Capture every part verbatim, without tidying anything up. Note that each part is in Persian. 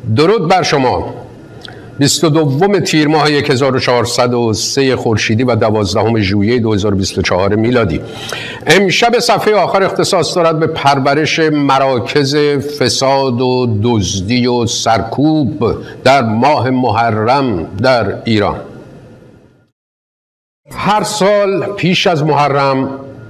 درود بر شما. بیست و دوم تیر ماه هزار و چهارصد و سه خورشیدی و دوازدهم ژوئیه دو هزار و بیست و چهار میلادی. امشب صفحه آخر اختصاص دارد به پرورش مراکز فساد و دزدی و سرکوب در ماه محرم در ایران. هر سال پیش از محرم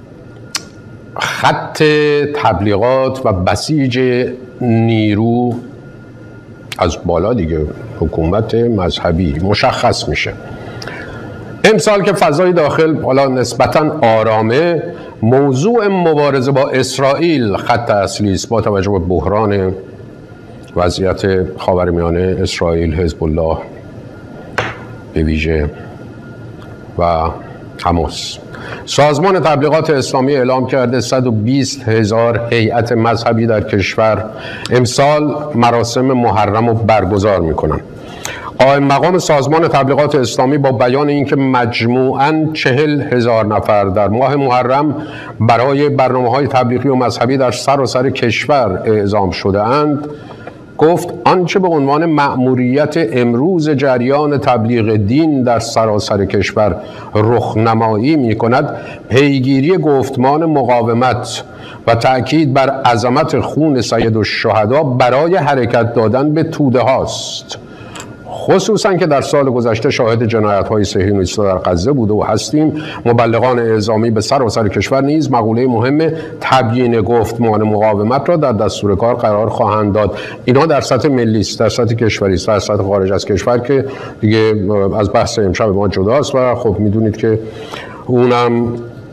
خط تبلیغات و بسیج نیرو از بالا دیگه حکومت مذهبی مشخص میشه. امسال که فضای داخل حالا نسبتاً آرامه، موضوع مبارزه با اسرائیل خط اصلی است با توجه به بحران وضعیت خاورمیانه، اسرائیل، حزب الله به ویژه و حماس. سازمان تبلیغات اسلامی اعلام کرده صد و بیست هزار هیئت مذهبی در کشور امسال مراسم محرم رو برگزار میکنن. قائم مقام سازمان تبلیغات اسلامی با بیان اینکه مجموعاً چهل هزار نفر در ماه محرم برای برنامه‌های تبلیغی و مذهبی در سراسر کشور اعزام شده اند، گفت آنچه به عنوان مأموریت امروز جریان تبلیغ دین در سراسر کشور رخنمایی می کند پیگیری گفتمان مقاومت و تأکید بر عظمت خون سید الشهدا برای حرکت دادن به توده هاست، خصوصا که در سال گذشته شاهد جنایت‌های صهیونیست‌ها در غزه بوده و هستیم. مبلغان اعزامی به سراسر کشور نیز مقوله مهم تبیین گفتمان مقاومت را در دستور کار قرار خواهند داد. اینا در سطح ملی است، در سطح کشوری است، در سطح خارج از کشور که دیگه از بحث امشب ما جداست و خب میدونید که اونم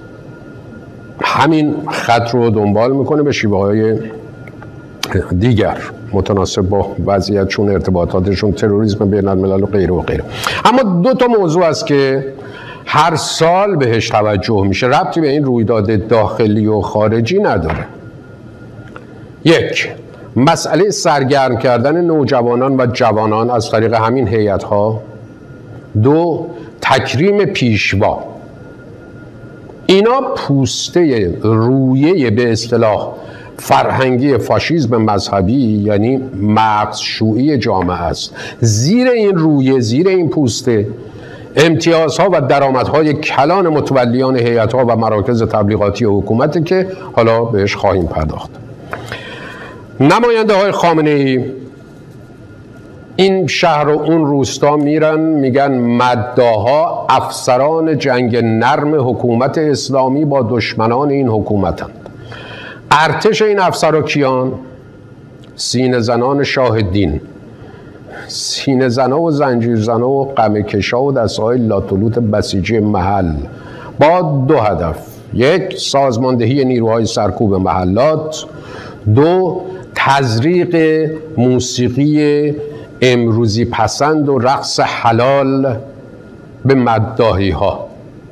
همین خط رو دنبال میکنه به شیوه‌های دیگر متناسب با وضعیتشون، ارتباطاتشون، تروریسم بین الملل و غیره و غیره. اما دو تا موضوع است که هر سال بهش توجه میشه، ربطی به این رویداد داخلی و خارجی نداره. یک، مسئله سرگرم کردن نوجوانان و جوانان از طریق همین هیئت‌ها. دو، تکریم پیشوا. اینا پوسته رویه به اصطلاح فرهنگی فاشیسم مذهبی، یعنی مغزشویی جامعه است. زیر این رویه، زیر این پوسته، امتیازها و درآمدهای کلان متولیان هیئت‌ها و مراکز تبلیغاتی حکومتی که حالا بهش خواهیم پرداخت. نماینده های خامنه‌ای این شهر و اون روستا میرن میگن مداها افسران جنگ نرم حکومت اسلامی با دشمنان این حکومتند. ارتش این افسرها کیان؟ سینه زنان شاه دین، سینه زنا و زنجیر زنا و قمه کشا و دسته‌های لاتولوت بسیجی محل با دو هدف: یک، سازماندهی نیروهای سرکوب محلات. دو، تزریق موسیقی امروزی پسند و رقص حلال به مداحی ها.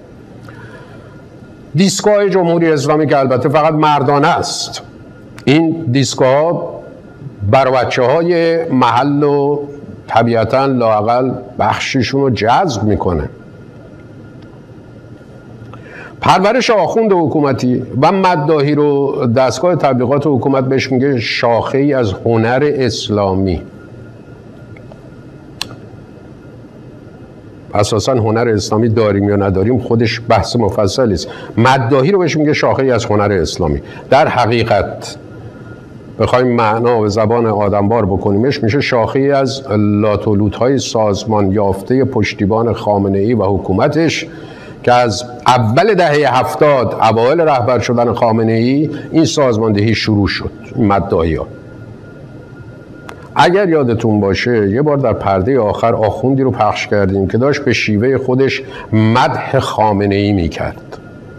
دیسکوهای جمهوری اسلامی که البته فقط مردانه است، این دیسکوها بر بچه های محل و طبیعتاً لااقل بخششون رو جذب میکنه. پرورش آخوند حکومتی و مداحی رو دستگاه تبلیغات حکومت بهش میگه شاخه ای از هنر اسلامی. اساساً هنر اسلامی داریم یا نداریم خودش بحث مفصلی است. مداحی رو بهش میگه شاخه ای از هنر اسلامی. در حقیقت بخوایم معنا و زبان آدمبار بکنیمش میشه شاخه ای از لاتولوت‌های سازمان یافته پشتیبان خامنه‌ای و حکومتش که از اول دهه هفتاد، اوایل رهبر شدن خامنه‌ای، این سازماندهی شروع شد. مداحی‌ها، اگر یادتون باشه یه بار در پرده آخر آخوندی رو پخش کردیم که داشت به شیوه خودش مدح خامنه‌ای میکرد.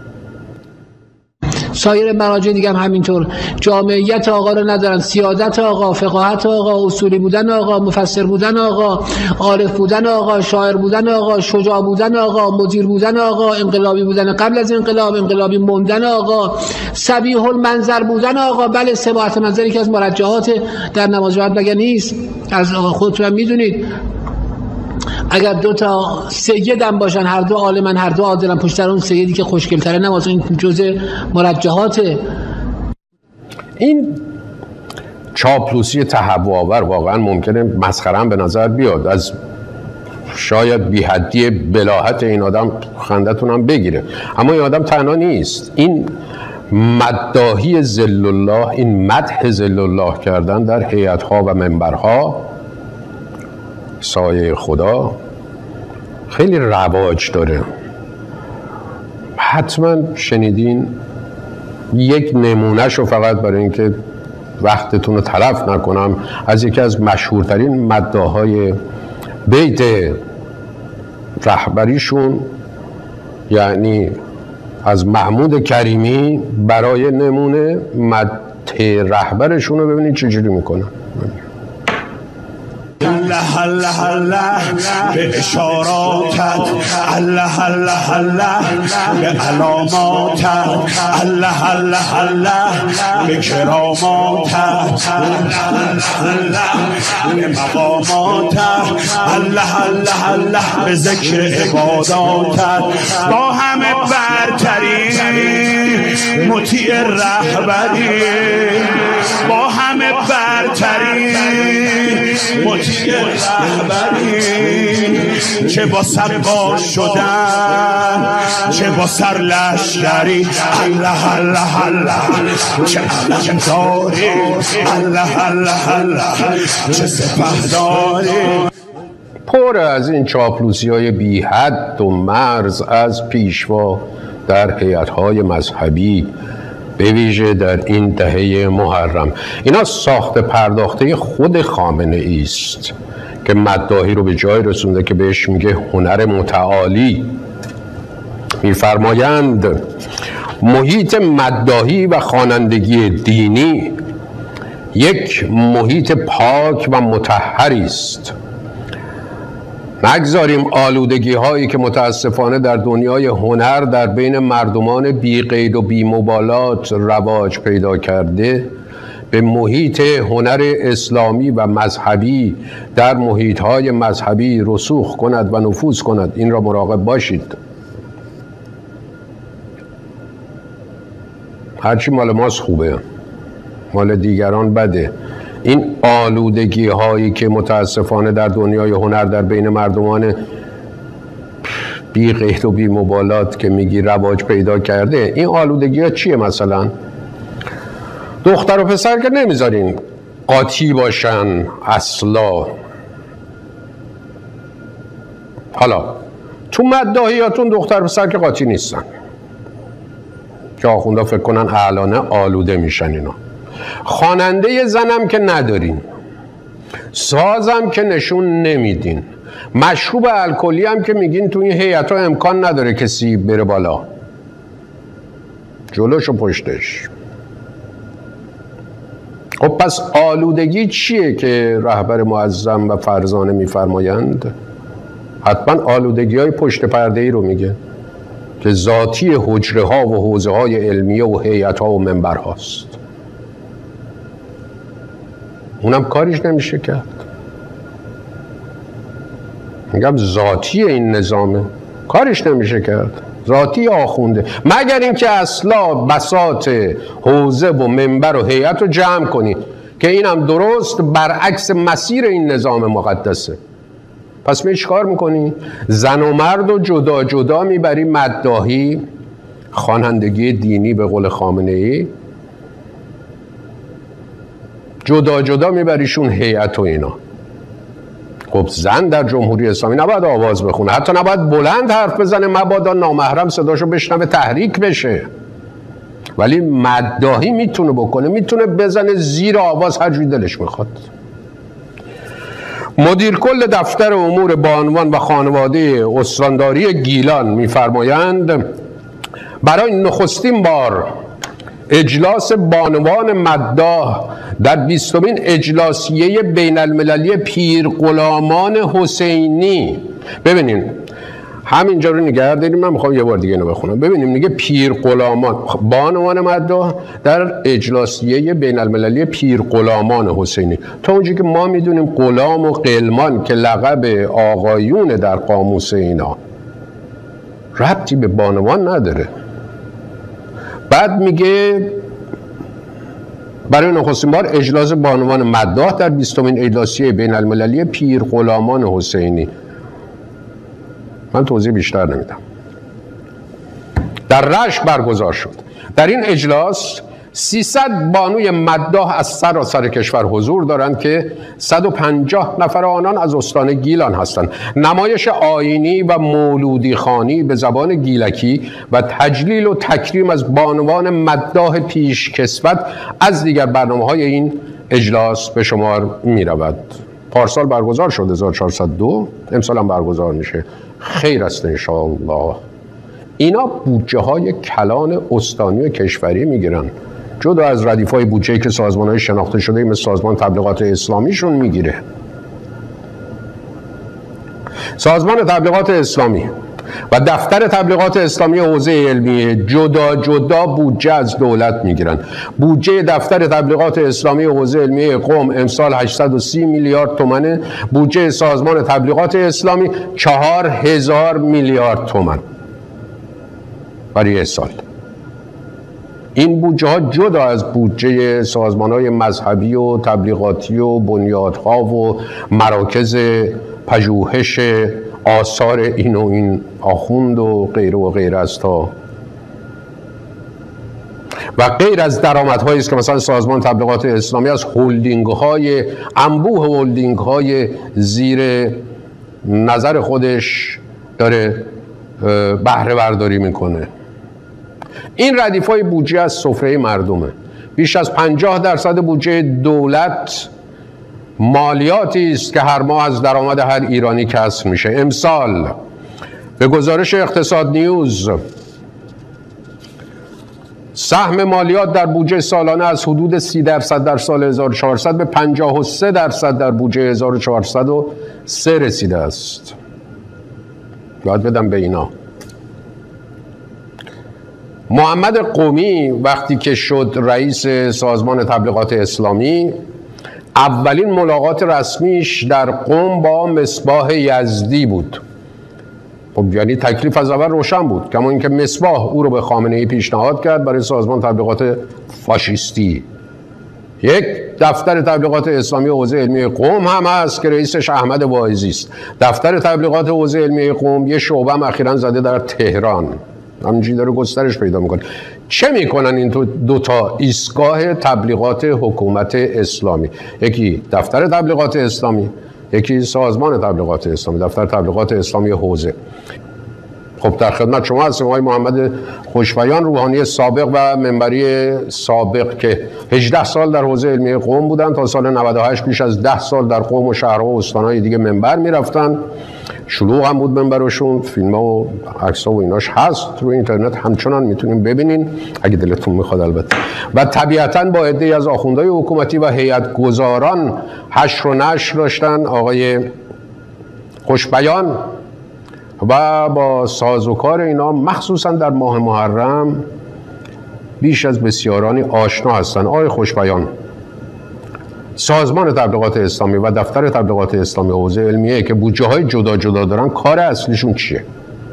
سایر مراجع دیگه هم همینطور جامعیت آقا رو ندارن، سیادت آقا، فقاهت آقا، اصولی بودن آقا، مفسر بودن آقا، عارف بودن آقا، شاعر بودن آقا، شجاع بودن آقا، مدیر بودن آقا، انقلابی بودن قبل از انقلاب، انقلابی موندن آقا، صبیح المنظر بودن آقا. بله، صباحت منظری که از مرجحات در نماز جماعت مگه نیست؟ از آقا خودتون میدونید اگر دو تا سیدم باشن، هر دو عالمن، هر دو عادلن، پشت سر اون سیدی که خوشگل‌تره نماز، این جزء مرجحات. این چاپلوسی تهوع‌آور واقعا ممکنه مسخره هم به نظر بیاد، از شاید بی حدی بلاهت این آدم خندتون هم بگیره، اما این آدم تنها نیست. این مداحی ذل الله، این مدح ذل الله کردن در هیئت‌ها و منبرها سایه خدا خیلی رواج داره. حتما شنیدین. یک نمونهشو فقط برای اینکه وقتتون رو تلف نکنم از یکی از مشهورترین مداحای بیت رهبریشون، یعنی از محمود کریمی، برای نمونه مدح رهبرشون رو ببینید چجوری میکنن. الله الله الله به اشاراتت، الله الله الله به علاماتت، الله الله الله به کراماتت، الله الله به مقاماتت، الله الله الله به ذکر عباداتت. با همه برتری مطیع رهبری، با همه برتری مطیع رهبری، چه با سرباز شدن چه با سر لشکری، الله الله الله چه علم داری، الله الله الله چه سپهداری. پر از این چاپلوسی های بی حد و مرز از پیشوا در هیئت‌های مذهبی، به ویژه در این دهه محرم. اینا ساخت پرداخته خود خامنه ای است که مداحی رو به جای رسونده که بهش میگه هنر متعالی. میفرمایند محیط مداحی و خوانندگی دینی یک محیط پاک و مطهری است. نگذاریم آلودگی هایی که متاسفانه در دنیای هنر در بین مردمان بی قید و بی مبالات رواج پیدا کرده به محیط هنر اسلامی و مذهبی در محیط های مذهبی رسوخ کند و نفوذ کند. این را مراقب باشید. هرچی مال ماست خوبه، مال دیگران بده. این آلودگی هایی که متاسفانه در دنیای هنر در بین مردمان بی قید و بی مبالات که میگی رواج پیدا کرده، این آلودگی ها چیه؟ مثلا دختر و پسر که نمیذارین قاطی باشن اصلا. حالا تو مداحیاتون دختر و پسر که قاطی نیستن، که آخوندا فکر کنن اعلانه آلوده میشن. اینا خواننده زنم که ندارین، سازم که نشون نمیدین، مشروب الکلی هم که میگین تو این هیئت‌ها امکان نداره کسی بره بالا، جلوش و پشتش. خب پس آلودگی چیه که رهبر معظم و فرزانه میفرمایند؟ حتما آلودگی های پشت پرده ای رو میگه که ذاتی حجره ها و حوزه های علمیه و هیئت ها و منبر هاست. اونم کاریش نمیشه کرد. میگم ذاتی این نظامه، کارش نمیشه کرد. ذاتی آخونده، مگر اینکه اصلا بساط حوزه و منبر و هیئت رو جمع کنید که اینم درست برعکس مسیر این نظام مقدسه. پس می چیکار میکنی؟ زن و مرد و جدا جدا میبری مداحی، خوانندگی دینی به قول خامنه ای، جدا جدا میبریشون هیئت و اینا. خب زن در جمهوری اسلامی نباید آواز بخونه، حتی نباید بلند حرف بزنه، مبادا نامحرم صداشو بشنوه تحریک بشه. ولی مداحی میتونه بکنه، میتونه بزنه زیر آواز هر جوری دلش میخواد. مدیر کل دفتر امور بانوان و خانواده استانداری گیلان میفرمایند برای نخستین بار اجلاس بانوان مداح در بیستمین اجلاسیه بین المللی پیر غلامان حسینی. ببینین همینجا رو نگه داریم، من میخوام یه بار دیگه اینو بخونم. ببینیم میگه پیر غلامان بانوان مداح در اجلاسیه بین المللی پیر غلامان حسینی. تا اونجایی که ما میدونیم غلام و غلمان که لقب آقایون در قاموس اینا، ربطی به بانوان نداره. بعد میگه برای نخستین بار اجلاس بانوان مداح در بیستمین اجلاسیه بین المللی پیر غلامان حسینی، من توضیح بیشتر نمیدم، در رشت برگزار شد. در این اجلاس سیصد بانوی مداح از سراسر کشور حضور دارند که صد و پنجاه نفر آنان از استان گیلان هستند. نمایش آیینی و مولودی خوانی به زبان گیلکی و تجلیل و تکریم از بانوان مداح پیشکسوت از دیگر برنامه‌های این اجلاس به شمار می رود. پارسال برگزار شد هزار و چهارصد و دو، امسال هم برگزار میشه. خیر است انشاءالله. اینا بودجه های کلان استانی و کشوری میگیرن، جدا از ردیف‌های بودجه‌ای که سازمان‌های شناخته شده مثل سازمان تبلیغات اسلامیشون میگیره. سازمان تبلیغات اسلامی و دفتر تبلیغات اسلامی حوزه علمیه جدا جدا بودجه از دولت میگیرن. بودجه دفتر تبلیغات اسلامی حوزه علمیه قم امسال هشتصد و سی میلیارد تومانه، بودجه سازمان تبلیغات اسلامی چهار هزار میلیارد تومان برای سال. این بودجه ها جدا از بودجه سازمان های مذهبی و تبلیغاتی و بنیادها و مراکز پژوهش آثار این و این آخوند و غیره و غیره است ها. و غیر از درآمدهایی است که مثلا سازمان تبلیغات اسلامی از هولدینگ های انبوه هولدینگ های زیر نظر خودش داره بهره برداری میکنه. این ردیف‌های بودجه از سفره مردمه. بیش از پنجاه درصد بودجه دولت مالیاتی است که هر ماه از درآمد هر ایرانی کسب میشه. امسال به گزارش اقتصاد نیوز سهم مالیات در بودجه سالانه از حدود سی درصد در سال هزار و چهارصد به پنجاه و سه درصد در بودجه هزار و چهارصد و سه رسیده است. یاد بدم به اینا. محمد قمی وقتی که شد رئیس سازمان تبلیغات اسلامی، اولین ملاقات رسمیش در قم با مصباح یزدی بود. خب یعنی تکلیف از اول روشن بود، کما اینکه مصباح او رو به خامنه‌ای پیشنهاد کرد برای سازمان تبلیغات فاشیستی. یک دفتر تبلیغات اسلامی حوزه علمی قم هم هست که رئیسش احمد واعظی است. دفتر تبلیغات حوزه علمی قم یه شعبه هم اخیراً زده در تهران، همینجوری داره گسترش پیدا میکنه. چه میکنن این تو دو تا ایستگاه تبلیغات حکومت اسلامی؟ یکی دفتر تبلیغات اسلامی، یکی سازمان تبلیغات اسلامی، دفتر تبلیغات اسلامی حوزه. خب در خدمت شما هستیم آقای محمد خوشبیان، روحانی سابق و منبری سابق که هجده سال در حوزه علمی قم بودن، تا سال نود و هشت بیش از ده سال در قم و شهرها و استانهای دیگه منبر میرفتن. شلوغ هم بود منبرشون، فیلم ها و عکس ها و ایناش هست روی اینترنت، همچنان میتونیم ببینین اگه دلتون میخواد البته. و طبیعتاً با عده‌ای از آخوندهای حکومتی و هیئت گزاران حشر و نشر داشتن آقای خوشبیان و با سازوکار اینا مخصوصاً در ماه محرم بیش از بسیارانی آشنا هستن. آقای خوشبیان، سازمان تبلیغات اسلامی و دفتر تبلیغات اسلامی حوزه علمیه که بودجه های جدا جدا دارن، کار اصلیشون چیه؟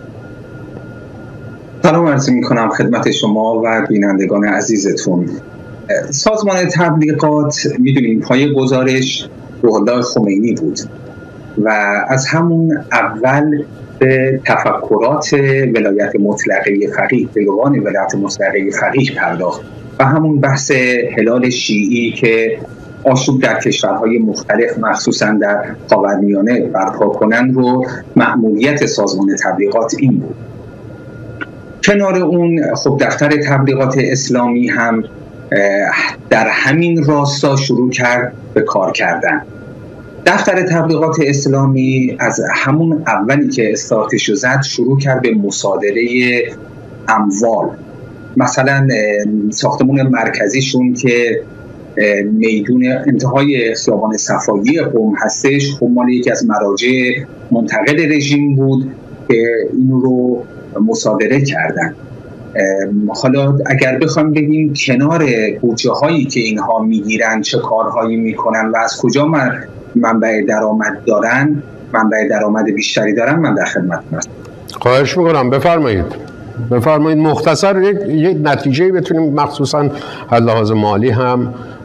سلام عرض میکنم خدمت شما و بینندگان عزیزتون. سازمان تبلیغات میدونیم پای گزارش روح الله خمینی بود و از همون اول به تفکرات ولایت مطلقه فقیه، پیروان ولایت مطلقه فقیه پرداخت و همون بحث هلال شیعی که آشوب در کشورهای مختلف مخصوصا در خاورمیانه برپا کنن رو مأموریت سازمان تبلیغات این بود. کنار اون خب دفتر تبلیغات اسلامی هم در همین راستا شروع کرد به کار کردن. دفتر تبلیغات اسلامی از همون اولی که استارتشو زد شروع کرد به مصادره اموال. مثلا ساختمون مرکزیشون که میدون انتهای خیابان صفایی قم هستش، خب مال یکی از مراجع منتقد رژیم بود که این رو مصادره کردن. حالا اگر بخوایم بگیم کنار بودجه هایی که اینها میگیرن چه کارهایی میکنن و از کجا منبع درآمد دارن، منبع درآمد بیشتری دارن، من در خدمت هستم. خواهش میکنم بفرمایید. بفرمایید مختصر یک, یک نتیجه بتونیم مخصوصا از لحاظ مالی هم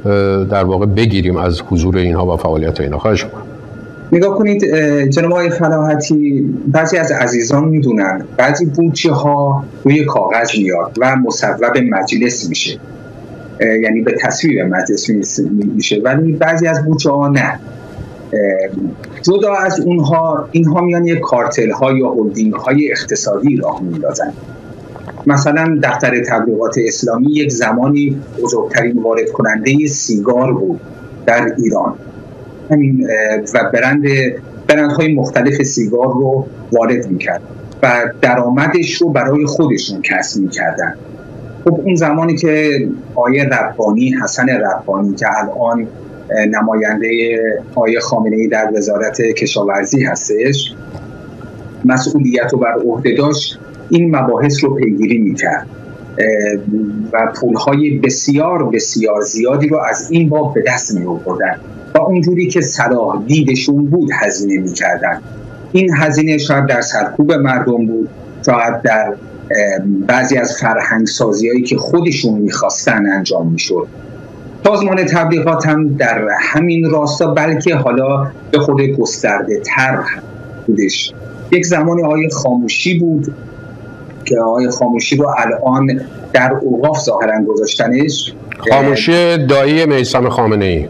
در واقع بگیریم از حضور اینها و فعالیت اینها؟ خواهش می‌کنم. نگاه کنید جناب آقای فلاحتی، بعضی از عزیزان میدونن بعضی بودجه ها روی کاغذ میاد و مصوب مجلس میشه، یعنی به تصویب مجلس میشه، ولی بعضی از بودجه ها نه. جدا از اونها اینها میان یک کارتل ها یا هلدینگ های اقتصادی راه میندازن. مثلا دفتر تبلیغات اسلامی یک زمانی بزرگترین وارد کننده سیگار بود در ایران، همین و برند برندهای مختلف سیگار رو وارد میکرد و درآمدش رو برای خودشون کسب میکردن. خب اون زمانی که آیه ربانی، حسن ربانی که الان نماینده آیه خامنه‌ای در وزارت کشاورزی هستش، مسئولیت رو بر عهده داشت، این مباحث رو پیگیری میکرد و پولهای بسیار بسیار زیادی رو از این باب به دست می آوردن و اونجوری که صلاح دیدشون بود هزینه میکردن. این هزینه شاید در سرکوب مردم بود، شاید در بعضی از فرهنگ سازی هایی که خودشون میخواستن انجام میشد. سازمان تبلیغات هم در همین راستا، بلکه حالا به خود گسترده تر بودش. یک زمانی آیه خاموشی بود که آیه خاموشی رو الان در اوقاف ظاهرا گذاشتنش. خاموشی دایی میثم خامنه‌ای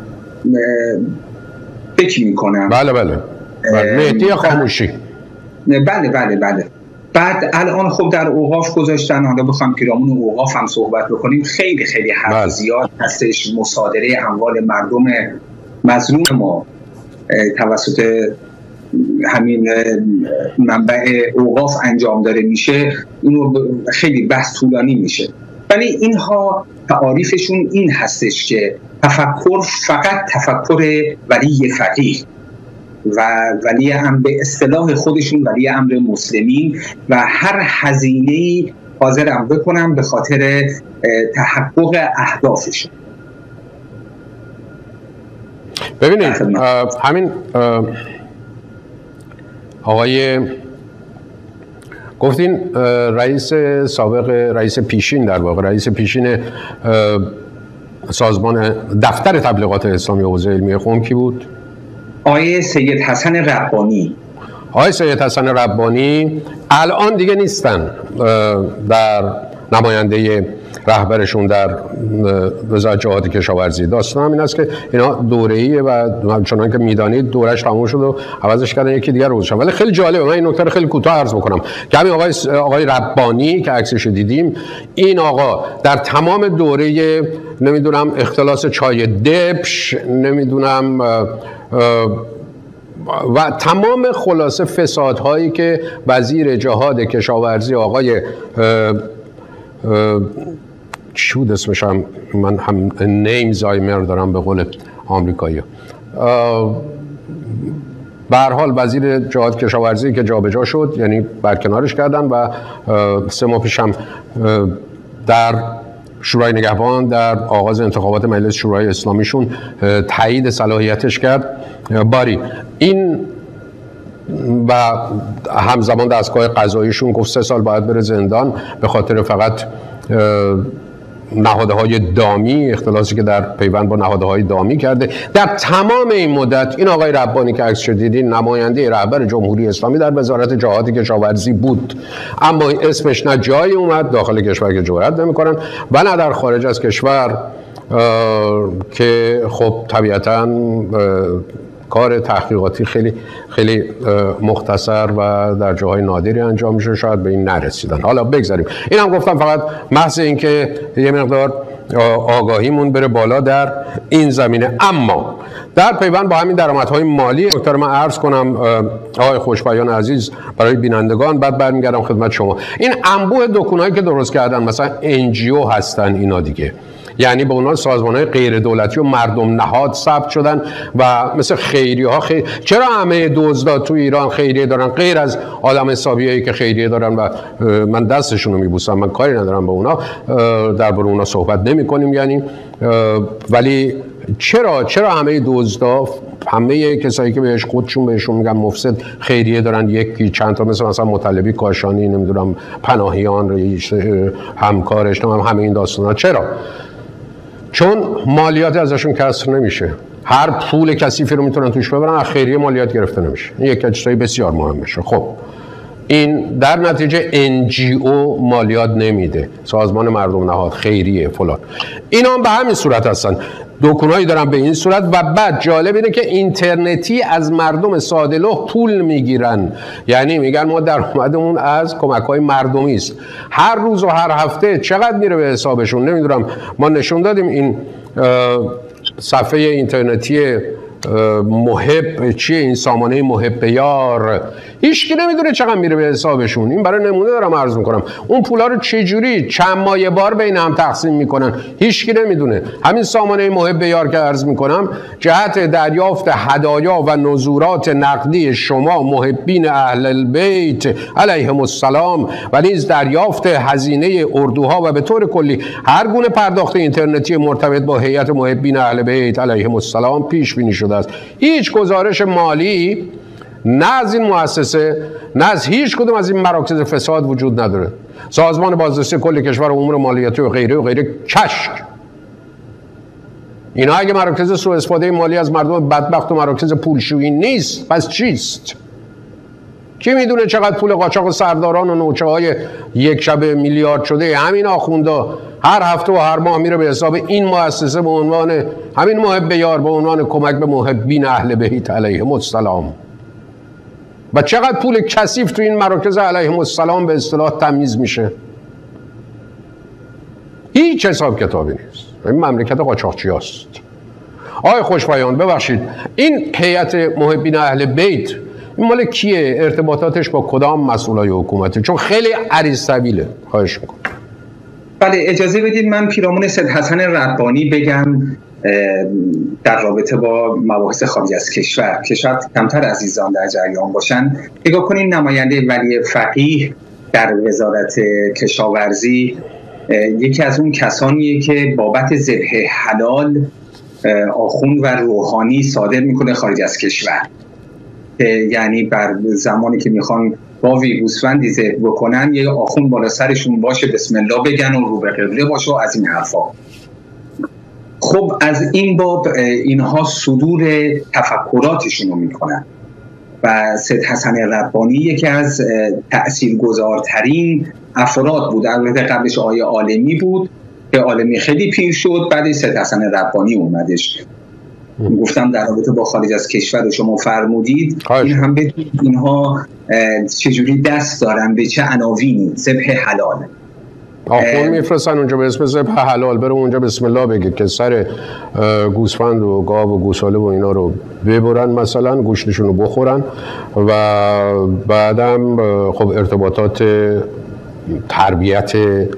فکر میکنم. بله بله مهدی خاموشی. بله بله بله بعد الان خب در اوقاف گذاشتن. حالا بخوام پیرامون اوقاف هم صحبت بکنیم، خیلی خیلی حرف زیاد هستش. مصادره اموال مردم مظلوم ما توسط همین منبع اوقاف انجام داره میشه، اینو خیلی بحث طولانی میشه. ولی اینها تعاریفشون این هستش که تفکر فقط تفکر ولی فقیه و ولی امر به اصطلاح خودشون ولی امر مسلمین و هر هزینه‌ای حاضرم بکنم به خاطر تحقق اهدافشون. ببینید همین آقای گفتین رئیس سابق رئیس پیشین در واقع رئیس پیشین سازمان دفتر تبلیغات اسلامی حوزه علمی قم کی بود؟ آقای سید حسن ربانی. آقای سید حسن ربانی الان دیگه نیستن در نماینده رهبرشون در وزارت جهاد کشاورزی. داستان این است که اینا دوره‌ایه و چنان که میدانید دورش تموم شد و عوضش کردن یکی دیگر رو گذاشتن. ولی خیلی جالبه، من این نکته رو خیلی کوتاه عرض بکنم که همین آقای آقای ربانی که عکسش دیدیم، این آقا در تمام دوره نمیدونم اختلاس چای دبش، نمیدونم و تمام خلاصه فسادهایی که وزیر جهاد کشاورزی آقای چی بود اسمش، هم من هم نیم زایمر دارم به قول آمریکایی، به هر حال وزیر جهاد کشاورزی که جابجا شد، یعنی برکنارش کردن و سه ماه پیش هم در شورای نگهبان در آغاز انتخابات مجلس شورای اسلامیشون تایید صلاحیتش کرد. باری این و همزمان دستگاه قضاییشون گفت سه سال باید بره زندان به خاطر فقط نهادهای دامی، اختلاسی که در پیوند با نهادهای دامی کرده. در تمام این مدت این آقای ربانی که عکسش دیدین نماینده رهبر جمهوری اسلامی در وزارت جهاد کشاورزی بود، اما اسمش نه جایی اومد داخل کشور که جرئت نمی‌کنن و نه در خارج از کشور که خب طبیعتاً کار تحقیقاتی خیلی خیلی مختصر و در جاهای نادری انجام میشه، شاید به این نرسیدن. حالا بگذاریم. اینم گفتم فقط محض این که یه مقدار آگاهیمون بره بالا در این زمینه. اما در پیوند با همین درآمدهای مالی نکته من عرض کنم آقای خوشبیان عزیز برای بینندگان، بعد برمیگردم خدمت شما. این انبوه دکونایی که درست کردن مثلا ان جی او هستن اینا دیگه، یعنی به اونها سازمان‌های غیر دولتی و مردم نهاد ثبت شدن و مثل خیریه‌ها خیر... چرا همه دزدا تو ایران خیریه دارن غیر از آدم حسابیایی که خیریه دارن و من دستشون رو میبوسم، من کاری ندارم با اونا، درباره اونا صحبت نمی‌کنیم یعنی، ولی چرا چرا همه دزدا، همه کسایی که بهش خودشون بهشون میگن مفسد خیریه دارن، یکی چند تا مثل مثلا مطلبی کاشانی، نمیدونم پناهیان، رئیس همکارش، همه این داستانا، چرا؟ چون مالیات ازشون کسر نمیشه. هر پول کثیفی رو میتونن توش ببرن، از خیریه مالیات گرفته نمیشه. این یک چیزای بسیار مهمشه. خب این در نتیجه ان جی او مالیات نمیده، سازمان مردم نهاد، خیریه، فلان. اینا هم به همین صورت هستن، دکونایی دارن به این صورت. و بعد جالب اینه که اینترنتی از مردم ساده لوح پول میگیرن، یعنی میگن ما درآمدمون از کمک‌های مردمی است. هر روز و هر هفته چقدر میره به حسابشون نمیدونم. ما نشون دادیم این صفحه اینترنتی محب چیه، این سامانه محب یار، هیچکی نمیدونه چقدر میره به حسابشون. این برای نمونه دارم عرض میکنم. اون پولا رو چه جوری چند مایه بار بین هم تقسیم میکنن هیچکی نمیدونه. همین سامانه محب یار که عرض میکنم جهت دریافت هدایا و نذورات نقدی شما محبین اهل البیت علیهم السلام و نیز دریافت هزینه اردوها و به طور کلی هر گونه پرداخت اینترنتی مرتبط با هیئت محبین اهل بیت علیهم السلام پیش بینی شده است. هیچ گزارش مالی نه از این مؤسسه نه از هیچ کدوم از این مراکز فساد وجود نداره. سازمان بازرسی کل کشور امور مالیاتی و غیره و غیره کشک. اینا اگه مراکز سوء استفاده مالی از مردم بدبخت و مراکز پولشویی نیست پس چیست؟ کی میدونه چقدر پول قاچاق سرداران و نوچه های یک شبه میلیارد شده همین آخوندا هر هفته و هر ماه میره به حساب این مؤسسه به عنوان همین محب یار، به عنوان کمک به محبین اهل بیت علیهم السلام. و چقدر پول کثیف تو این مراکز علیهم السلام به اصطلاح تمیز میشه؟ هیچ حساب کتابی نیست. این مملکت قاچاقچی است. آقای خوشپایان ببخشید، این هیئت محبین اهل بیت این مال کیه؟ ارتباطاتش با کدام مسئولای حکومتی؟ چون خیلی عریض طویله. خواهش میکنم. بله اجازه بدید من پیرامون سید حسن ربانی بگم در رابطه با مباحث خارج از کشور که شاید کمتر عزیزان در جریان باشن. نگاه کنین نماینده ولی فقیه در وزارت کشاورزی یکی از اون کسانیه که بابت ذبح حلال آخوند و روحانی صادر میکنه خارج از کشور، یعنی بر زمانی که میخوان گاوی گوسفندی ذبح بکنن یه آخوند بالا سرشون باشه بسم الله بگن و رو به قبله باشه و از این حرفا. خب از این باب اینها صدور تفکراتشون رو میکنن و سید حسن ربانی یکی از تأثیرگذارترین افراد بود. البته قبلش آقای عالمی بود که عالمی خیلی پیر شد، بعد سید حسن ربانی اومدش. گفتم در رابطه با خارج از کشور رو شما فرمودید این هم بدونید اینها چجوری دست دارن به چه عناوینی. ذبح حلال آخون میفرستن اونجا به اسم ذبح حلال، بره اونجا بسم الله بگه که سر گوسفند و گاو و گوساله و اینا رو ببرن، مثلا گوشتشون رو بخورن و بعدم خب ارتباطات تربیت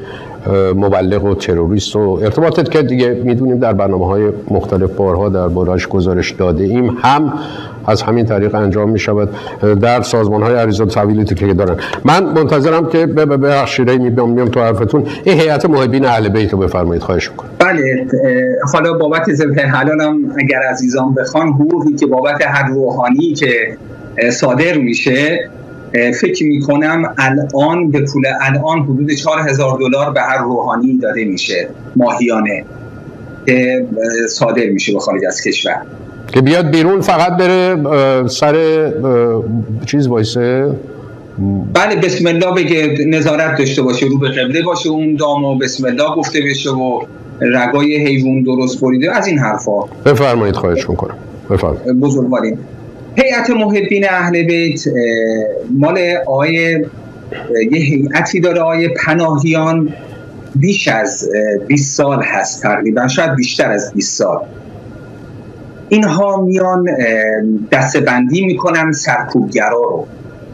مبلغ و تروریست و ارتباطات که دیگه میدونیم در برنامه‌های مختلف بارها در بارش گزارش داده ایم هم از همین طریق انجام می شود در سازمان‌های عریض طویلی که دارن. من منتظرم که به بخشیده میام میام تو حرفتون این هیئت محبین اهل بیت رو بفرمایید. خواهش می‌کنم. بله حالا بابت ذبح حلالم اگر عزیزان بخوان حقوقی که بابت هر روحانی که صادر میشه فکر میکنم الان به پول الان حدود چهار هزار دلار به هر روحانی داده میشه ماهیانه که صادر میشه به خارج از کشور که بیاد بیرون فقط بره سر چیز وایسه. بله بسم الله بگه، نظارت داشته باشه، رو به قبله باشه اون دام و بسم الله گفته بشه و رگای حیوان درست بریده از این حرفا. بفرمایید. خواهش میکنم. بفرمایید. بزرگوارین هیئت محبین اهل بیت مال آقای یه هیئتی داره آقای پناهیان بیش از بیست سال هست، تقریبا شاید بیشتر از بیست سال. اینها میان دسته‌بندی میکنن سرکوبگرا رو.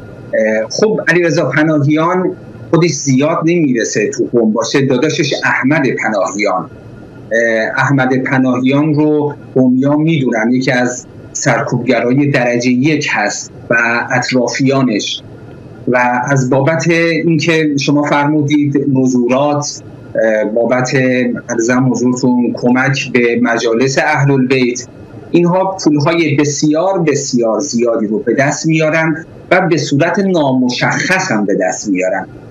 خب علیرضا پناهیان خودش زیاد نمیرسه تو قم باشه، داداشش احمد پناهیان احمد پناهیان رو قمیا میدونن، یکی از سرکوبگرای درجه یک هست و اطرافیانش. و از بابت اینکه شما فرمودید نذورات، بابت ارزم حضورتون کمک به مجالس اهل البیت، اینها پولهای بسیار بسیار زیادی رو به دست میارن و به صورت نامشخص هم به دست میارن.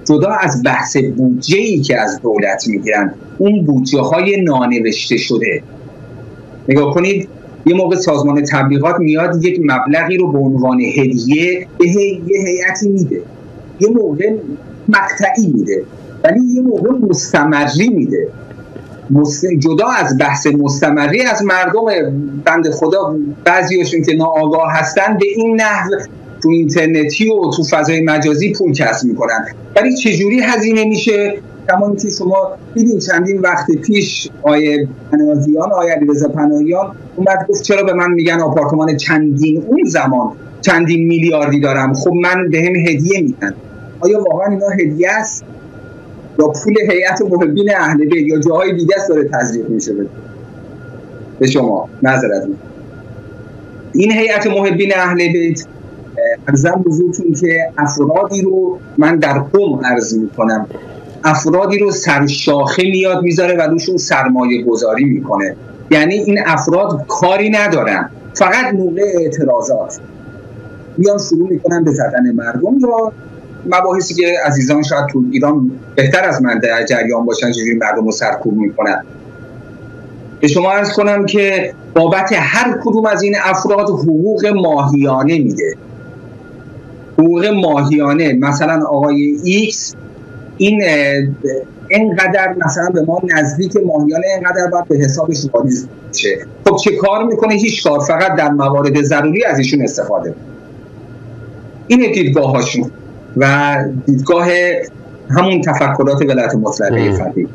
جدا از بحث بودجه‌ای که از دولت میگیرن، اون بودجه های نانوشته شده. نگاه کنید یه موقع سازمان تبلیغات میاد یک مبلغی رو به عنوان هدیه به یه هیئتی میده، یه موقع مقطعی میده، ولی یه موقع مستمری میده. جدا از بحث مستمری، از مردم بنده خدا بعضیاشون که ناآگاه هستن به این نحو تو اینترنتی و تو فضای مجازی پول کسب میکنن. ولی چجوری هزینه میشه؟ کما که شما دیدین چندین وقت پیش آیه پناهیان آیه علیرضا پناهیان اومد گفت چرا به من میگن آپارتمان چندین اون زمان چندین میلیاردی دارم، خب من بهم هدیه میدن. آیا واقعا اینا هدیه است یا پول هیئت محبین اهل بیت یا جاهای دیگه است داره تزریق میشه به شما؟ نظرت من این هیئت محبین اهل بیت عرضم بزرگتون که افرادی رو من در قم عرض میکنم، افرادی رو سرشاخه میاد میذاره و روشون سرمایه گذاری میکنه. یعنی این افراد کاری ندارن، فقط موقع اعتراضات میان شروع میکنن به زدن مردم یا مباحثی که عزیزان شاید تو ایران بهتر از من در جریان باشن چجوری مردم رو سرکوب میکنن. به شما عرض کنم که بابت هر کدوم از این افراد حقوق ماهیانه میده. حقوق ماهیانه، مثلا آقای ایکس این اینقدر مثلا به ما نزدیک ماهیانه، اینقدر باید به حسابش واریز شه. خب چه کار میکنه؟ هیچ کار، فقط در موارد ضروری از ایشون استفاده. اینه دیدگاه هاشون و دیدگاه همون تفکرات ولایت مطلقه فردی.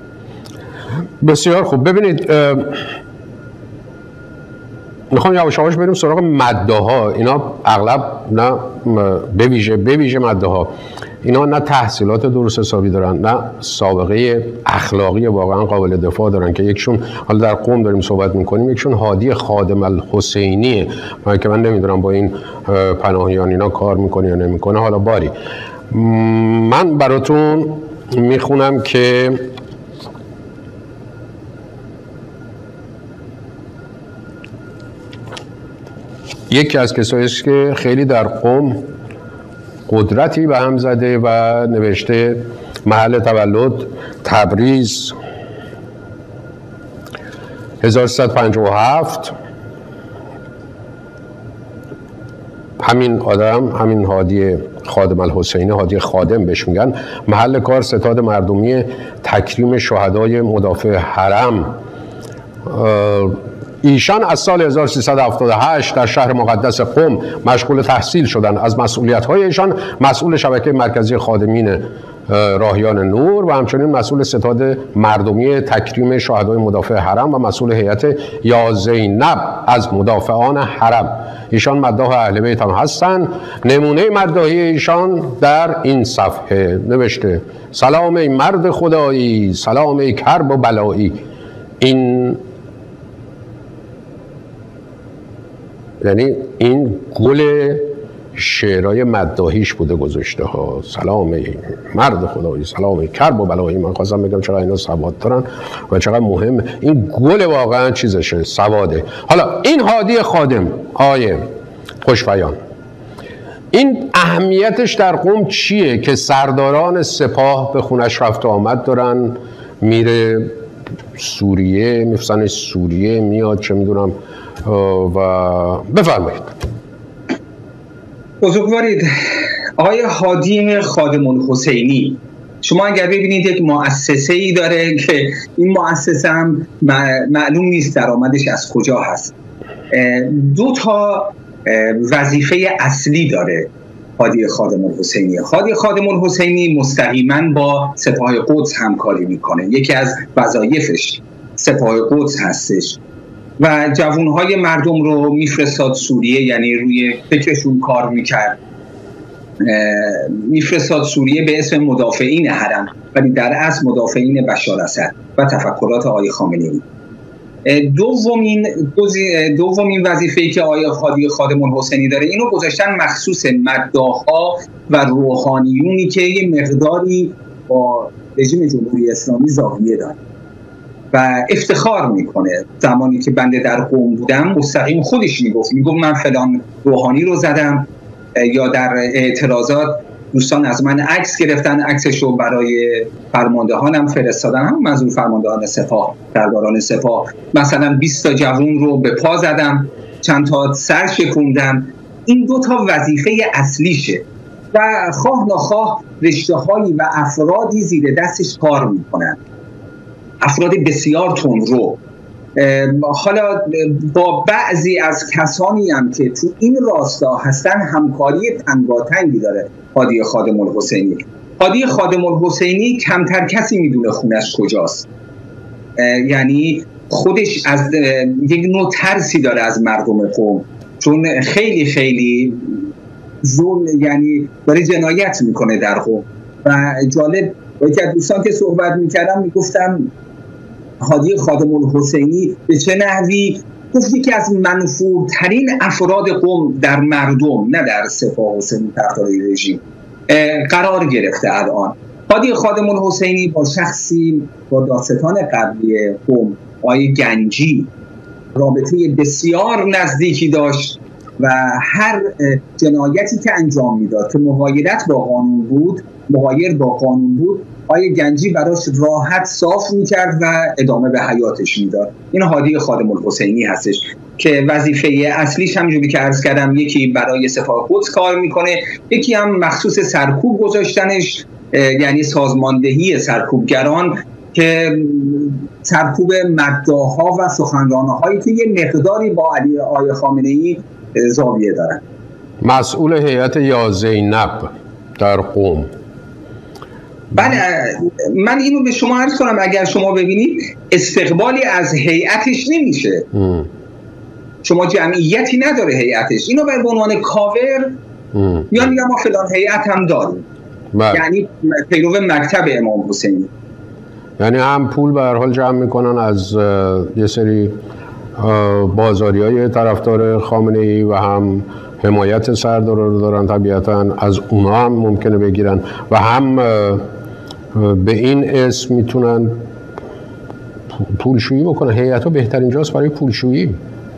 بسیار خوب. ببینید میخوام یواش یواش بریم سراغ ماده ها. اینا اغلب نه به ویژه به ویژه ماده ها اینا نه تحصیلات درست حسابی دارن، نه سابقه اخلاقی واقعا قابل دفاع دارن که یکشون حالا در قم داریم صحبت میکنیم، یکشون هادی خادم الحسینیه که من نمیدونم با این پناهیان اینا کار میکنه یا نمیکنه. حالا باری من براتون میخونم که یکی از کسایی است که خیلی در قم قدرتی به هم زده و نوشته محل تولد تبریز هزار و سیصد و پنجاه و هفت. همین آدم، همین هادی خادم الحسینی، هادی خادم بهش میگن، محل کار ستاد مردمی تکریم شهدای مدافع حرم. ایشان از سال هزار و سیصد و هفتاد و هشت در شهر مقدس قم مشغول تحصیل شدند. از مسئولیت‌های ایشان مسئول شبکه مرکزی خادمین راهیان نور و همچنین مسئول ستاد مردمی تکریم شهدای مدافع حرم و مسئول هیئت یا زینب از مدافعان حرم. ایشان مداح اهل بیت هم هستند. نمونه مداحی ایشان در این صفحه نوشته: سلام ای مرد خدایی، سلام ای کرب و بلایی. این یعنی این گل شعرهای مداحیش بوده گذاشته ها. سلام ای مرد خدایی، سلام ای کرب و بلایی. من خواستم بگم چقدر اینا سواد دارن و چقدر مهم این گل واقعا چیزشه، سواده. حالا این هادی خادم آیه خوشبیان، این اهمیتش در قم چیه که سرداران سپاه به خونش رفت و آمد دارن، میره سوریه، میفرستنش سوریه، میاد چه میدونم و بفرمایید. بزرگوارید آقای هادی خادم الحسینی، شما اگر ببینید یک مؤسسه ای داره که این مؤسسه هم معلوم نیست درآمدش از کجا هست. دو تا وظیفه اصلی داره هادی خادم الحسینی. هادی خادم الحسینی مستقیما با سپاه قدس همکاری میکنه، یکی از وظایفش سپاه قدس هستش و جوانهای مردم رو میفرستاد سوریه، یعنی روی فکرشون کار میکرد، میفرستاد سوریه به اسم مدافعین حرم، ولی در اصل مدافعین بشار اسد و تفکرات آقای خامنه‌ای. دومین دومین وظیفه‌ای که آقای هادی خادم الحسینی داره اینو گذاشتن مخصوص مداح‌ها و روحانیونی که یه مقداری با رژیم جمهوری اسلامی زاویه داره و افتخار میکنه. زمانی که بنده در قم بودم مستقیم خودش میگفت میگفت من فلان روحانی رو زدم، یا در اعتراضات دوستان از من عکس گرفتن، عکسش رو برای فرماندهانم فرستادن، هم منظور فرماندهان سپاه، سرداران سپاه. مثلا بیست تا جوون رو به پا زدم، چند تا سر شکوندم. این دو تا وظیفه اصلیشه و خواه نخواه رشته‌هایی و افرادی زیر دستش کار میکنن، افراد بسیار تندرو. حالا با بعضی از کسانی هم که تو این راستا هستن همکاری تنگاتنگی داره هادی خادم الحسینی. هادی خادم الحسینی کمتر کسی میدونه خونش کجاست، یعنی خودش از یک نوع ترسی داره از مردم قم، چون خیلی خیلی ظلم، یعنی داره جنایت میکنه در قم. و جالب، یکی از دوستان که صحبت میکردم میگفتم هادی خادم الحسینی به چه نحوی، گفت یکی از منفورترین افراد قم در مردم، نه در سپاه و طرفدارای رژیم، قرار گرفته الان. هادی خادم الحسینی با شخصی با داستان قبلی قم، آقای گنجی، رابطه بسیار نزدیکی داشت و هر جنایتی که انجام میداد که مغایرت با قانون بود، مغایر با قانون بود، آقای گنجی براش راحت صاف میکرد و ادامه به حیاتش میداد. این هادی خادم الحسینی هستش که وظیفه اصلیش همونجوری که عرض کردم، یکی برای سپاه قدس کار میکنه، یکی هم مخصوص سرکوب گذاشتنش، یعنی سازماندهی سرکوبگران که سرکوب مداح‌ها و سخنران‌هایی که یه مقداری با علی آقای خامنه‌ای زاویه دارن. مسئول هیئت یا زینب در قم. بله، من اینو به شما عرض کنم، اگر شما ببینید استقبالی از هیئتش نمیشه، ام. شما جمعیتی نداره هیئتش، اینو به عنوان کاور یا میگم ما فلان هیئت هم داریم، بله. یعنی پیرو مکتب امام حسینی، یعنی هم پول به هر حال جمع میکنن از یه سری بازاریای طرفدار خامنه‌ای و هم حمایت سردار رو دارن، طبیعتاً از اونا هم ممکنه بگیرن و هم به این اسم میتونن پولشویی بکنن. هیئت‌ها بهترین جاست برای پولشویی.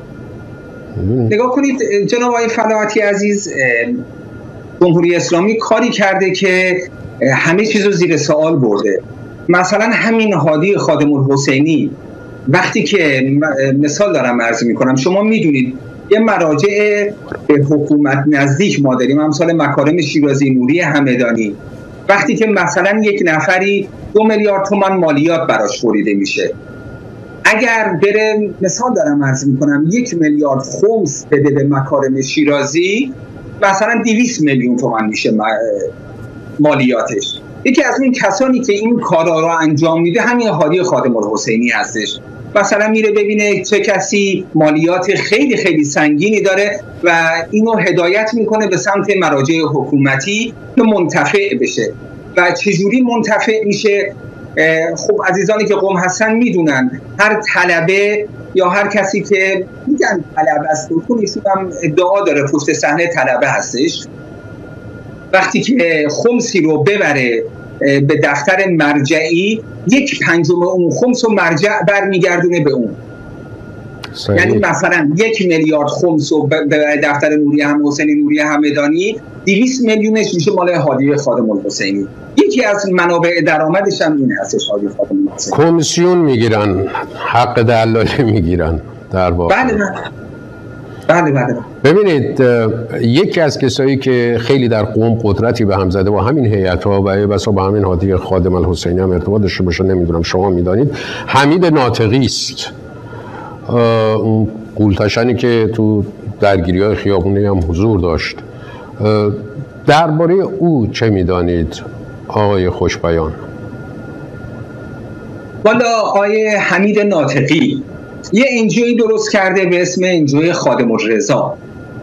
نگاه کنید جناب آقای فلاحتی عزیز، جمهوری اسلامی کاری کرده که همه چیز رو زیر سوال برده. مثلا همین هادی خادم الحسینی وقتی که مثال دارم عرض میکنم، شما میدونید یه مراجع به حکومت نزدیک ما داریم، امثال مکارم شیرازی، نوری همدانی. وقتی که مثلا یک نفری دو میلیارد تومان مالیات براش بریده میشه، اگر بره مثال دارم عرض میکنم یک میلیارد خمس بده به مکارم شیرازی، مثلا دویست میلیون تومان میشه مالیاتش. یکی از این کسانی که این کارا رو انجام میده همین هادی خادم الحسینی هستش. مثلا میره ببینه چه کسی مالیات خیلی خیلی سنگینی داره و اینو هدایت میکنه به سمت مراجع حکومتی که منتفع بشه. و چجوری منتفع میشه؟ خب عزیزانی که قم هستن میدونن، هر طلبه یا هر کسی که میگن طلبه است، ایشون هم ادعا داره پشت صحنه طلبه هستش، وقتی که خمسی رو ببره به دفتر مرجعی، یک پنجم اون خمس رو مرجع برمیگردونه به اون. صحیح. یعنی مثلا یک میلیارد خمس رو به دفتر نوری هم حسینی نوری همدانی، دویست میلیونش میشه مال هادی خادم الحسینی. یکی از منابع درآمدش هم این هستش، هادی خادم الحسینی. کمیسیون میگیرن، حق دلالی میگیرن در واقع. بله بله بله. ببینید، یکی از کسایی که خیلی در قم قدرتی به هم زده با همین هیئت‌ها و بسا با همین هادی خادم الحسینی هم ارتباط داشته باشه، نمیدونم شما میدانید، حمید ناطقی است. اون قولتشنی که تو درگیری‌های خیابونی هم حضور داشت. درباره او چه میدانید آقای خوشبیان؟ والا آقای حمید ناطقی یه انجوی درست کرده به اسم انجوی خادم الرضا.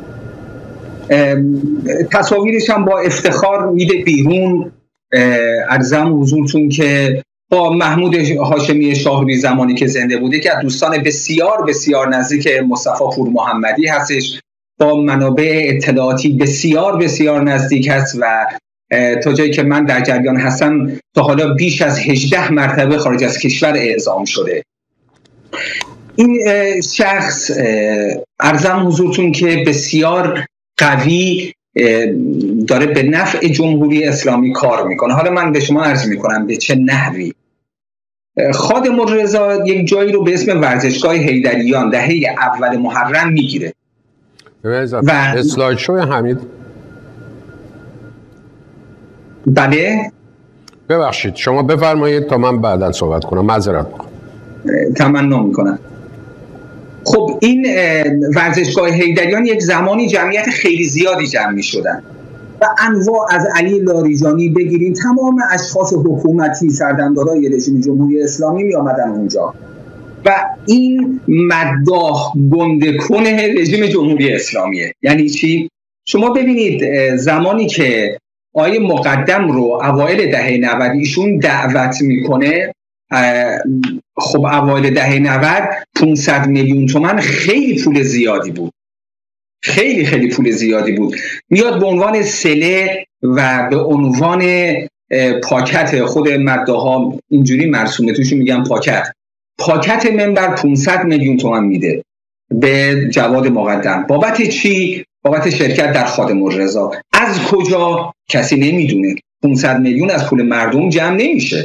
تصاویرش هم با افتخار میده بیرون. عرضم حضورتون که با محمود هاشمی شاهروی زمانی که زنده بوده، که از دوستان بسیار بسیار نزدیک مصطفی پور محمدی هستش، با منابع اطلاعاتی بسیار بسیار نزدیک هست و تا جایی که من در جریان هستم تا حالا بیش از هجده مرتبه خارج از کشور اعزام شده. این شخص عرضم حضورتون که بسیار قوی داره به نفع جمهوری اسلامی کار میکنه. حالا من به شما عرض میکنم به چه نحوی. خادم الرضا یک جایی رو به اسم ورزشگاه حیدریان دهه اول محرم میگیره و اسلاید شو حمید. بله ببخشید شما بفرمایید تا من بعداً صحبت کنم. معذرت میخوام. تمنا میکنم. خب این ورزشگاه حیدریان یک زمانی جمعیت خیلی زیادی جمع میشدن و انواع از علی لاریجانی بگیرین تمام اشخاص حکومتی سردمدارای رژیم جمهوری اسلامی می آمدن اونجا و این مداح گنده‌کن رژیم جمهوری اسلامیه. یعنی چی؟ شما ببینید زمانی که آیه مقدم رو اوایل دهه نود ایشون دعوت میکنه، خب اوایل دهه نود پانصد میلیون تومان خیلی پول زیادی بود، خیلی خیلی پول زیادی بود. میاد به عنوان سله و به عنوان پاکت، خود مداحا اینجوری مرسومه توشون میگن پاکت، پاکت منبر پانصد میلیون تومان میده به جواد مقدم. بابت چی؟ بابت شرکت در خادم الرضا. از کجا؟ کسی نمیدونه. پانصد میلیون از پول مردم جمع نمیشه.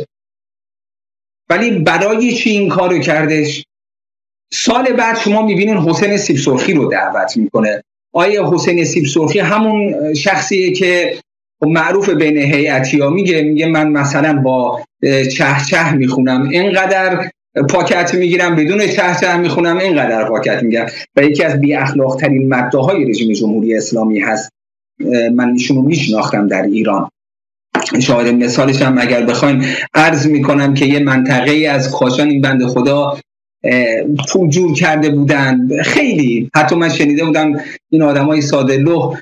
ولی برای چی این کارو کردش؟ سال بعد شما میبینین حسین سیب سرخی رو دعوت میکنه. آیا حسین سیب سرخی همون شخصیه که معروف بین هیئتی‌ها میگه میگه من مثلا با چه چه میخونم اینقدر پاکت میگیرم، بدون چه چه میخونم اینقدر پاکت میگیرم، و یکی از بی اخلاق ترین مداحای رژیم جمهوری اسلامی هست. من ایشونو میشناختم در ایران. شاید مثالش هم اگر بخوایم عرض میکنم که یه منطقه از کاشان این بنده خدا پول جور کرده بودن خیلی، حتی من شنیده بودم این آدمای ساده لوح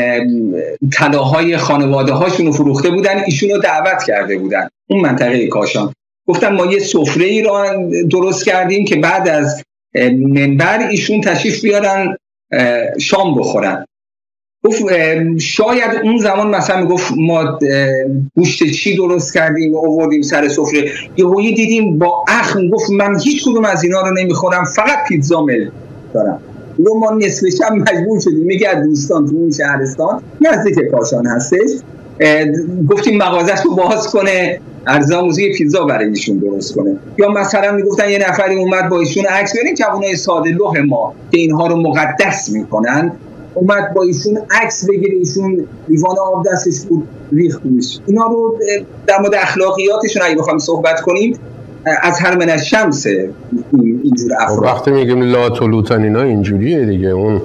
طلاهای خانواده هاشون رو فروخته بودن، ایشون رو دعوت کرده بودن اون منطقه کاشان. گفتن ما یه سفره ای رو درست کردیم که بعد از منبر ایشون تشریف بیارن شام بخورن. گفت شاید اون زمان مثلا میگفت ما گوشت چی درست کردیم و آوردیم سر سفره، یهویی دیدیم با اخم گفت من هیچ کدوم از اینا رو نمیخورم، فقط پیتزا مل دارم. یه ما نصف شب مجبور شدیم میگه از دوستان تو اون شهرستان نزدیک کاشان هستش، گفتیم مغازش رو باز کنه ارزاموزی پیتزا برای ایشون درست کنه. یا مثلا میگفتن یه نفری اومد با ایشون عکس بریم، جوانای ساده لوح ما که اینها رو مقدس میکنن اومد با ایشون عکس بگیره، ایشون لیوان آب دستش بود ریخت روش. اینا رو در مورد اخلاقیاتشون اگه بخوایم صحبت کنیم از هر من الشمس اینجور افراد. وقتی میگیم لا طلوتن اینا اینجوریه دیگه، اون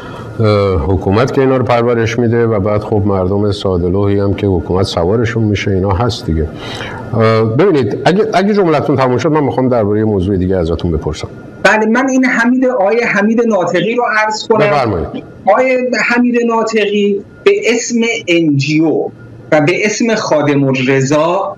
حکومت که اینا رو پرورش میده و بعد خب مردم ساده لوحی هم که حکومت سوارشون میشه اینا هست دیگه. ببینید اگه اگه جملتون تموم شد من میخوام درباره موضوع دیگه ازتون بپرسم. بله من این حمید آیه حمید ناطقی رو عرض کنم. بفرمایید. آیه حمید ناطقی به اسم انجیو و به اسم خادم الرضا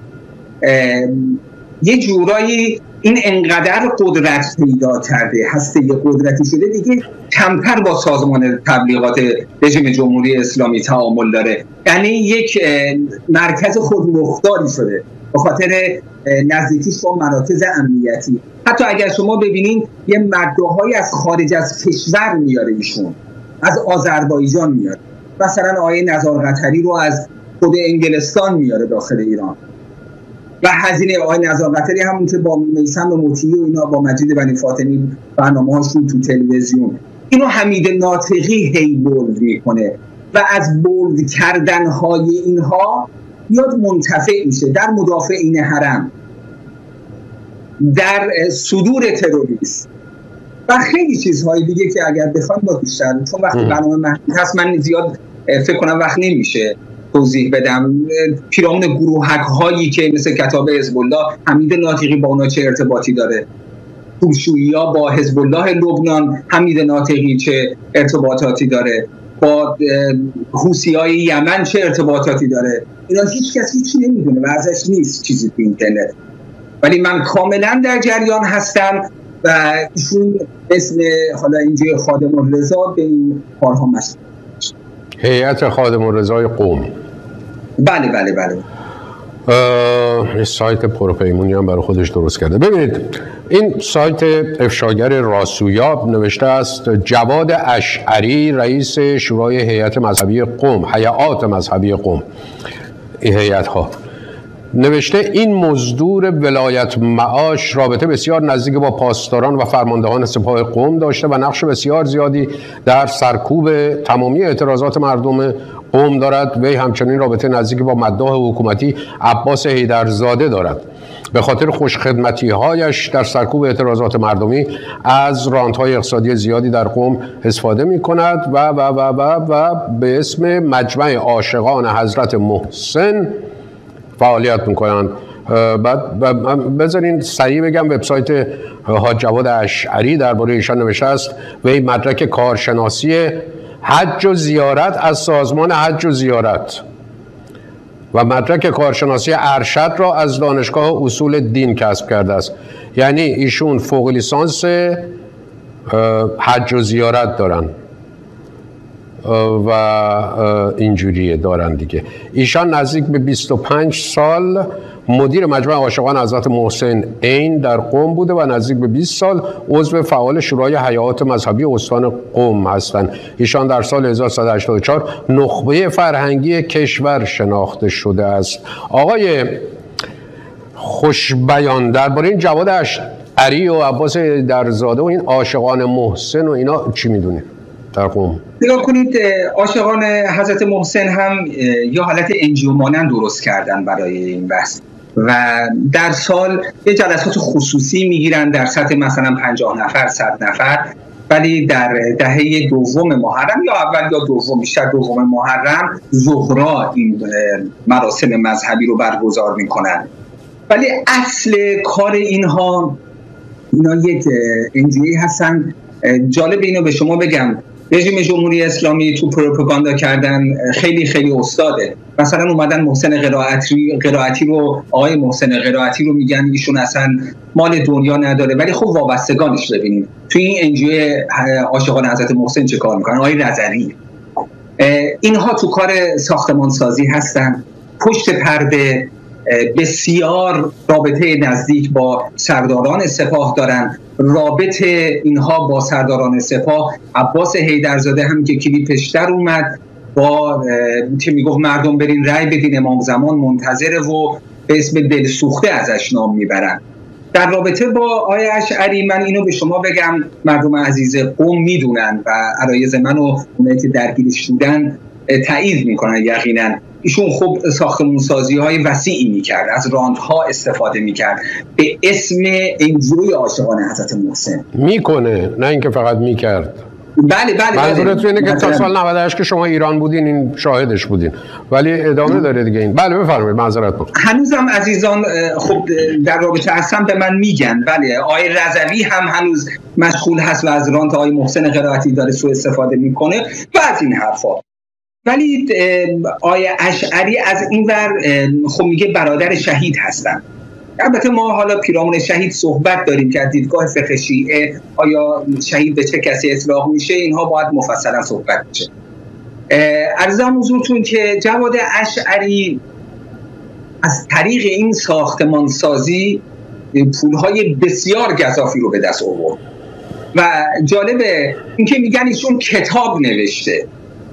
یه جورایی این انقدر قدرت پیدا کرده، هسته یه قدرتی شده دیگه کمتر با سازمان تبلیغات رژیم جمهوری اسلامی تعامل داره. یعنی یک مرکز خودمختاری شده به خاطر نزدیکیش با مراکز امنیتی. حتی اگر شما ببینین یه مداحایی از خارج از کشور میاره، ایشون از آذربایجان میاره، مثلا آیه نزار قطری رو از خود انگلستان میاره داخل ایران و هزینه آقای نزار قطری همون که با میثم مطیعی و اینا با مجید بنی فاطمی برنامه‌هاشون تو تلویزیون، اینو حمید ناطقی هی بولد میکنه و از بولد کردنهای اینها یاد منتفع میشه در مدافعین حرم، در صدور تروریست و خیلی چیزهای دیگه که اگر بخوایم با بیشتر، چون وقتی برنامه محدود هست من زیاد فکر کنم وقت نمیشه توضیح بدم. پیرامون گروهک هایی که مثل کتاب حزب الله، حمید ناطقی با اونا چه ارتباطی داره؟ پولشویی‌ها با حزب الله لبنان، حمید ناطقی چه ارتباطاتی داره؟ با حوثی‌های یمن چه ارتباطاتی داره؟ اینا هیچ کسی هیچی نمیدونه و ازش نیست چیزی تو اینترنت، ولی من کاملا در جریان هستم و ایشون اسم حالا اینجا خادم الرضا به این کارها مشغول. هیئت خادم الرضای قوم. بله بله بله. یه سایت پروپیمونی هم برای خودش درست کرده. ببینید این سایت افشاگر راسویاب نوشته است جواد اشعری رئیس شورای هیئت مذهبی قم، هیئات مذهبی قم، این هیئت ها، نوشته این مزدور ولایت معاش رابطه بسیار نزدیک با پاسداران و فرماندهان سپاه قم داشته و نقش بسیار زیادی در سرکوب تمامی اعتراضات مردم قم دارد. وی همچنین رابطه نزدیک با مداح حکومتی عباس حیدرزاده دارد. به خاطر خوشخدمتی هایش در سرکوب اعتراضات مردمی از رانت‌های اقتصادی زیادی در قم استفاده می کند و و و و و به اسم مجمع عاشقان حضرت محسن فعالیت میکنن. بعد بذارین سریع بگم وبسایت حاج جواد اشعری درباره ایشان نوشته است وی مدرک کارشناسی حج و زیارت از سازمان حج و زیارت و مدرک کارشناسی ارشد را از دانشگاه اصول دین کسب کرده است. یعنی ایشون فوق لیسانس حج و زیارت دارن و اینجوریه دارن دیگه. ایشان نزدیک به بیست و پنج سال مدیر مجمع عاشقان حضرت محسن عین در قم بوده و نزدیک به بیست سال عضو فعال شورای هیئات مذهبی استان قم هستند. ایشان در سال هزار و سیصد و هشتاد و چهار نخبه فرهنگی کشور شناخته شده است. آقای خوشبیان درباره این جواد اشعری و عباس حیدرزاده و این عاشقان محسن و اینا چی میدونید در قم؟ نگاه کنید، عاشقان حضرت محسن هم یا حالت انجیو مانند درست کردن برای این بحث و در سال یه جلسات خصوصی میگیرن در سطح مثلا پنجاه نفر صد نفر، ولی در دهه دوم محرم یا اول یا دوم بیشتر دوم محرم زهرا این مراسم مذهبی رو برگزار میکنن. ولی اصل کار اینها اینا یک انجیویی هستن. جالب اینو به شما بگم، رژیم جمهوری اسلامی تو پروپاگاندا کردن خیلی خیلی استاده. مثلا اومدن محسن قرائتی قرائتی رو آقای محسن قرائتی رو میگن ایشون اصلا مال دنیا نداره، ولی خب وابستگانش ببینید تو این انجیو عاشقان حضرت محسن چه کار میکنن. آقای رضوی، اینها تو کار ساختمان سازی هستن، پشت پرده بسیار رابطه نزدیک با سرداران سپاه دارن. رابطه اینها با سرداران سپاه، عباس حیدرزاده هم که کلیپش در اومد با که میگفت مردم برین رأی بدین امام زمان منتظره و به اسم دلسوخته ازش نام میبرن. در رابطه با آقای اشعری من اینو به شما بگم، مردم عزیز قم میدونن و عرایض من و اونایی که درگیرش بودن تایید میکنن یقینا. ایشون خب ساختمون سازی های وسیعی میکرد، از راندها استفاده میکرد به اسم انجیوی عاشقان حضرت محسن. میکنه، نه اینکه فقط میکرد. بله بله. منظورت اینه که تا سال نود و هشت که شما ایران بودین این شاهدش بودین، ولی ادامه داره دیگه این. بله بفرمایید، معذرت میخوام. هنوزم عزیزان خب در رابطه هستن به من میگن بله آقای رضوی هم هنوز مشغول هست و از رانت آقای محسن قرائتی داره سوء استفاده میکنه و از این حرفا. ولی آقای اشعری از این ور خب میگه برادر شهید هستن. البته ما حالا پیرامون شهید صحبت داریم که از دیدگاه فقه شیعه آیا شهید به چه کسی اطلاق میشه، اینها باید مفصلا صحبت بشه. عرضم حضورتون که جواد اشعری از طریق این ساختمان سازی پولهای بسیار گزافی رو به دست آورد و جالبه اینکه میگن ایشون کتاب نوشته.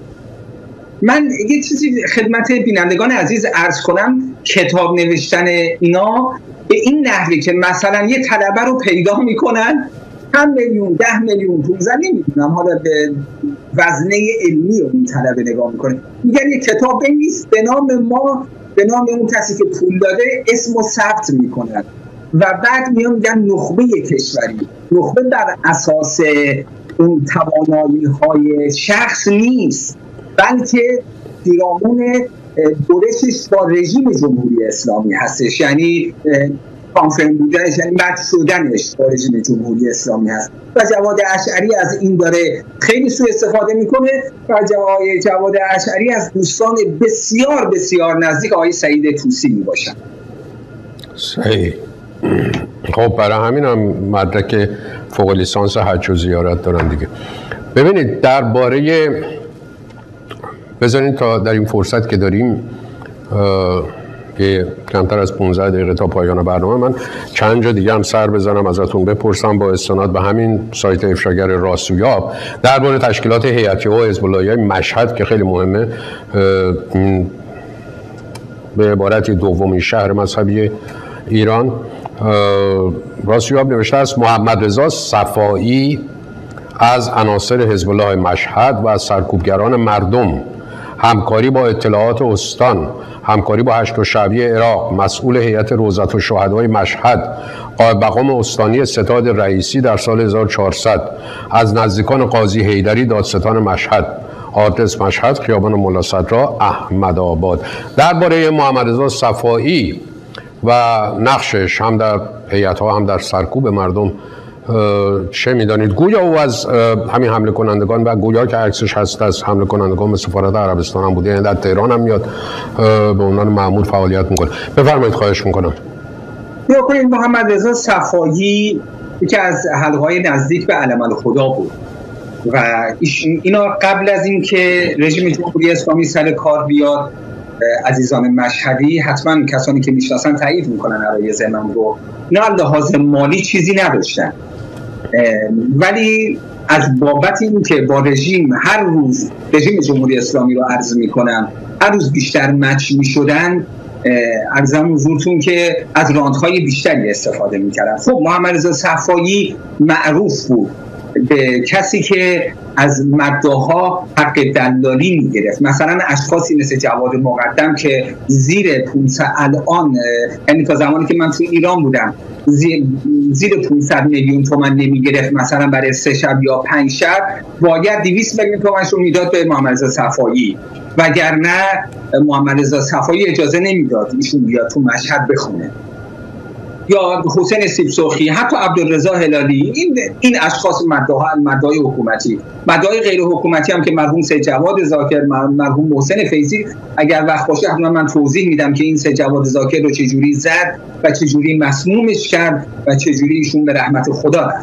من یه چیزی خدمت بینندگان عزیز عرض کنم، کتاب نوشتن اینا به این نحوه که مثلا یه طلبه رو پیدا میکنن هم میلیون ده میلیون پونزده نمیدونم حالا به وزنه علمی اون طلبه نگاه میکنه، میگن یه کتاب بنویس به نام ما، به نام اون کسی که پول داده اسم و ثبت میکنن و بعد میان میگن نخبه کشوری. نخبه بر اساس اون توانایی های شخص نیست، بلکه پیرامون برشش با رژیم جمهوری اسلامی هستش، یعنی کانفرم بودنش، یعنی مد شدنش با رژیم جمهوری اسلامی هست و جواد اشعری از این داره خیلی سوء استفاده میکنه و جواد اشعری از دوستان بسیار بسیار نزدیک آقای سعید طوسی میباشن. صحیح. خب برای همین هم مدرک فوق لیسانس حج و زیارت دارن دیگه. ببینید درباره، بذارین تا در این فرصت که داریم که کمتر از پانزده دقیقه تا پایان برنامه من چند جا دیگه هم سر بزنم ازتون بپرسم با استناد به همین سایت افشاگر راسویاب درباره تشکیلات هیئتی و حزب اللهی مشهد که خیلی مهمه، به عبارتی دومین شهر مذهبی ایران. راسویاب نوشته است محمد رضا صفایی از عناصر حزب الله مشهد و از سرکوبگران مردم، همکاری با اطلاعات استان، همکاری با هشت شعبیه عراق، مسئول هیئت روضة الشهدای مشهد، قائم مقام استانی ستاد رئیسی در سال هزار و چهارصد، از نزدیکان قاضی حیدری دادستان مشهد، آدرس مشهد، خیابان ملا صدرا، احمدآباد. درباره محمد رضا صفایی و نقشش هم در هیئت‌ها هم در سرکوب مردم چه میدانید؟ گویا او از همین حمله کنندگان و گویا که عکسش هست از حمله کنندگان به سفارت عربستان هم بوده، یعنی در تهران هم میاد به عنوان مأمور فعالیت میکنه. بفرمایید، خواهش میکنم. ببینید، محمد رضا صفایی یکی از حلقه‌های نزدیک به علم‌الخدا بود و اینا قبل از اینکه رژیم جمهوری اسلامی سر کار بیاد، عزیزان مشهدی حتما کسانی که میشناسن تایید میکنن عرایض من رو، اینا لحاظ مالی چیزی نداشتن، ولی از بابت این که با رژیم هر روز رژیم جمهوری اسلامی رو عرض میکنم هر روز بیشتر مچ میشدن، عرضم حضورتون که از راندهای بیشتری استفاده میکردن. خب محمد رضا صفایی معروف بود به کسی که از مداها حق دلالی میگرفت. مثلا اشخاصی مثل جواد مقدم که زیر پانصد الان، یعنی تا زمانی که من تو ایران بودم، زیر, زیر پانصد میلیون تومان نمیگرفت، مثلا برای سه شب یا پنج شب باید دویست میلیون تومانش رو میداد به محمد رضا صفایی، وگرنه محمد رضا صفایی اجازه نمیداد ایشون بیاد تو مشهد بخونه. یا حسین سیبسرخی، حتی عبدالرضا هلالی، این این اشخاص مدعا مدعای حکومتی، مدعای غیر حکومتی هم که مرحوم سید جواد ذاکر، مرحوم محسن فیضی، اگر وقت باشه حتما من توضیح میدم که این سید جواد ذاکر رو چجوری زد و چجوری مسمومش کرد و چجوری ایشون به رحمت خدا رفت.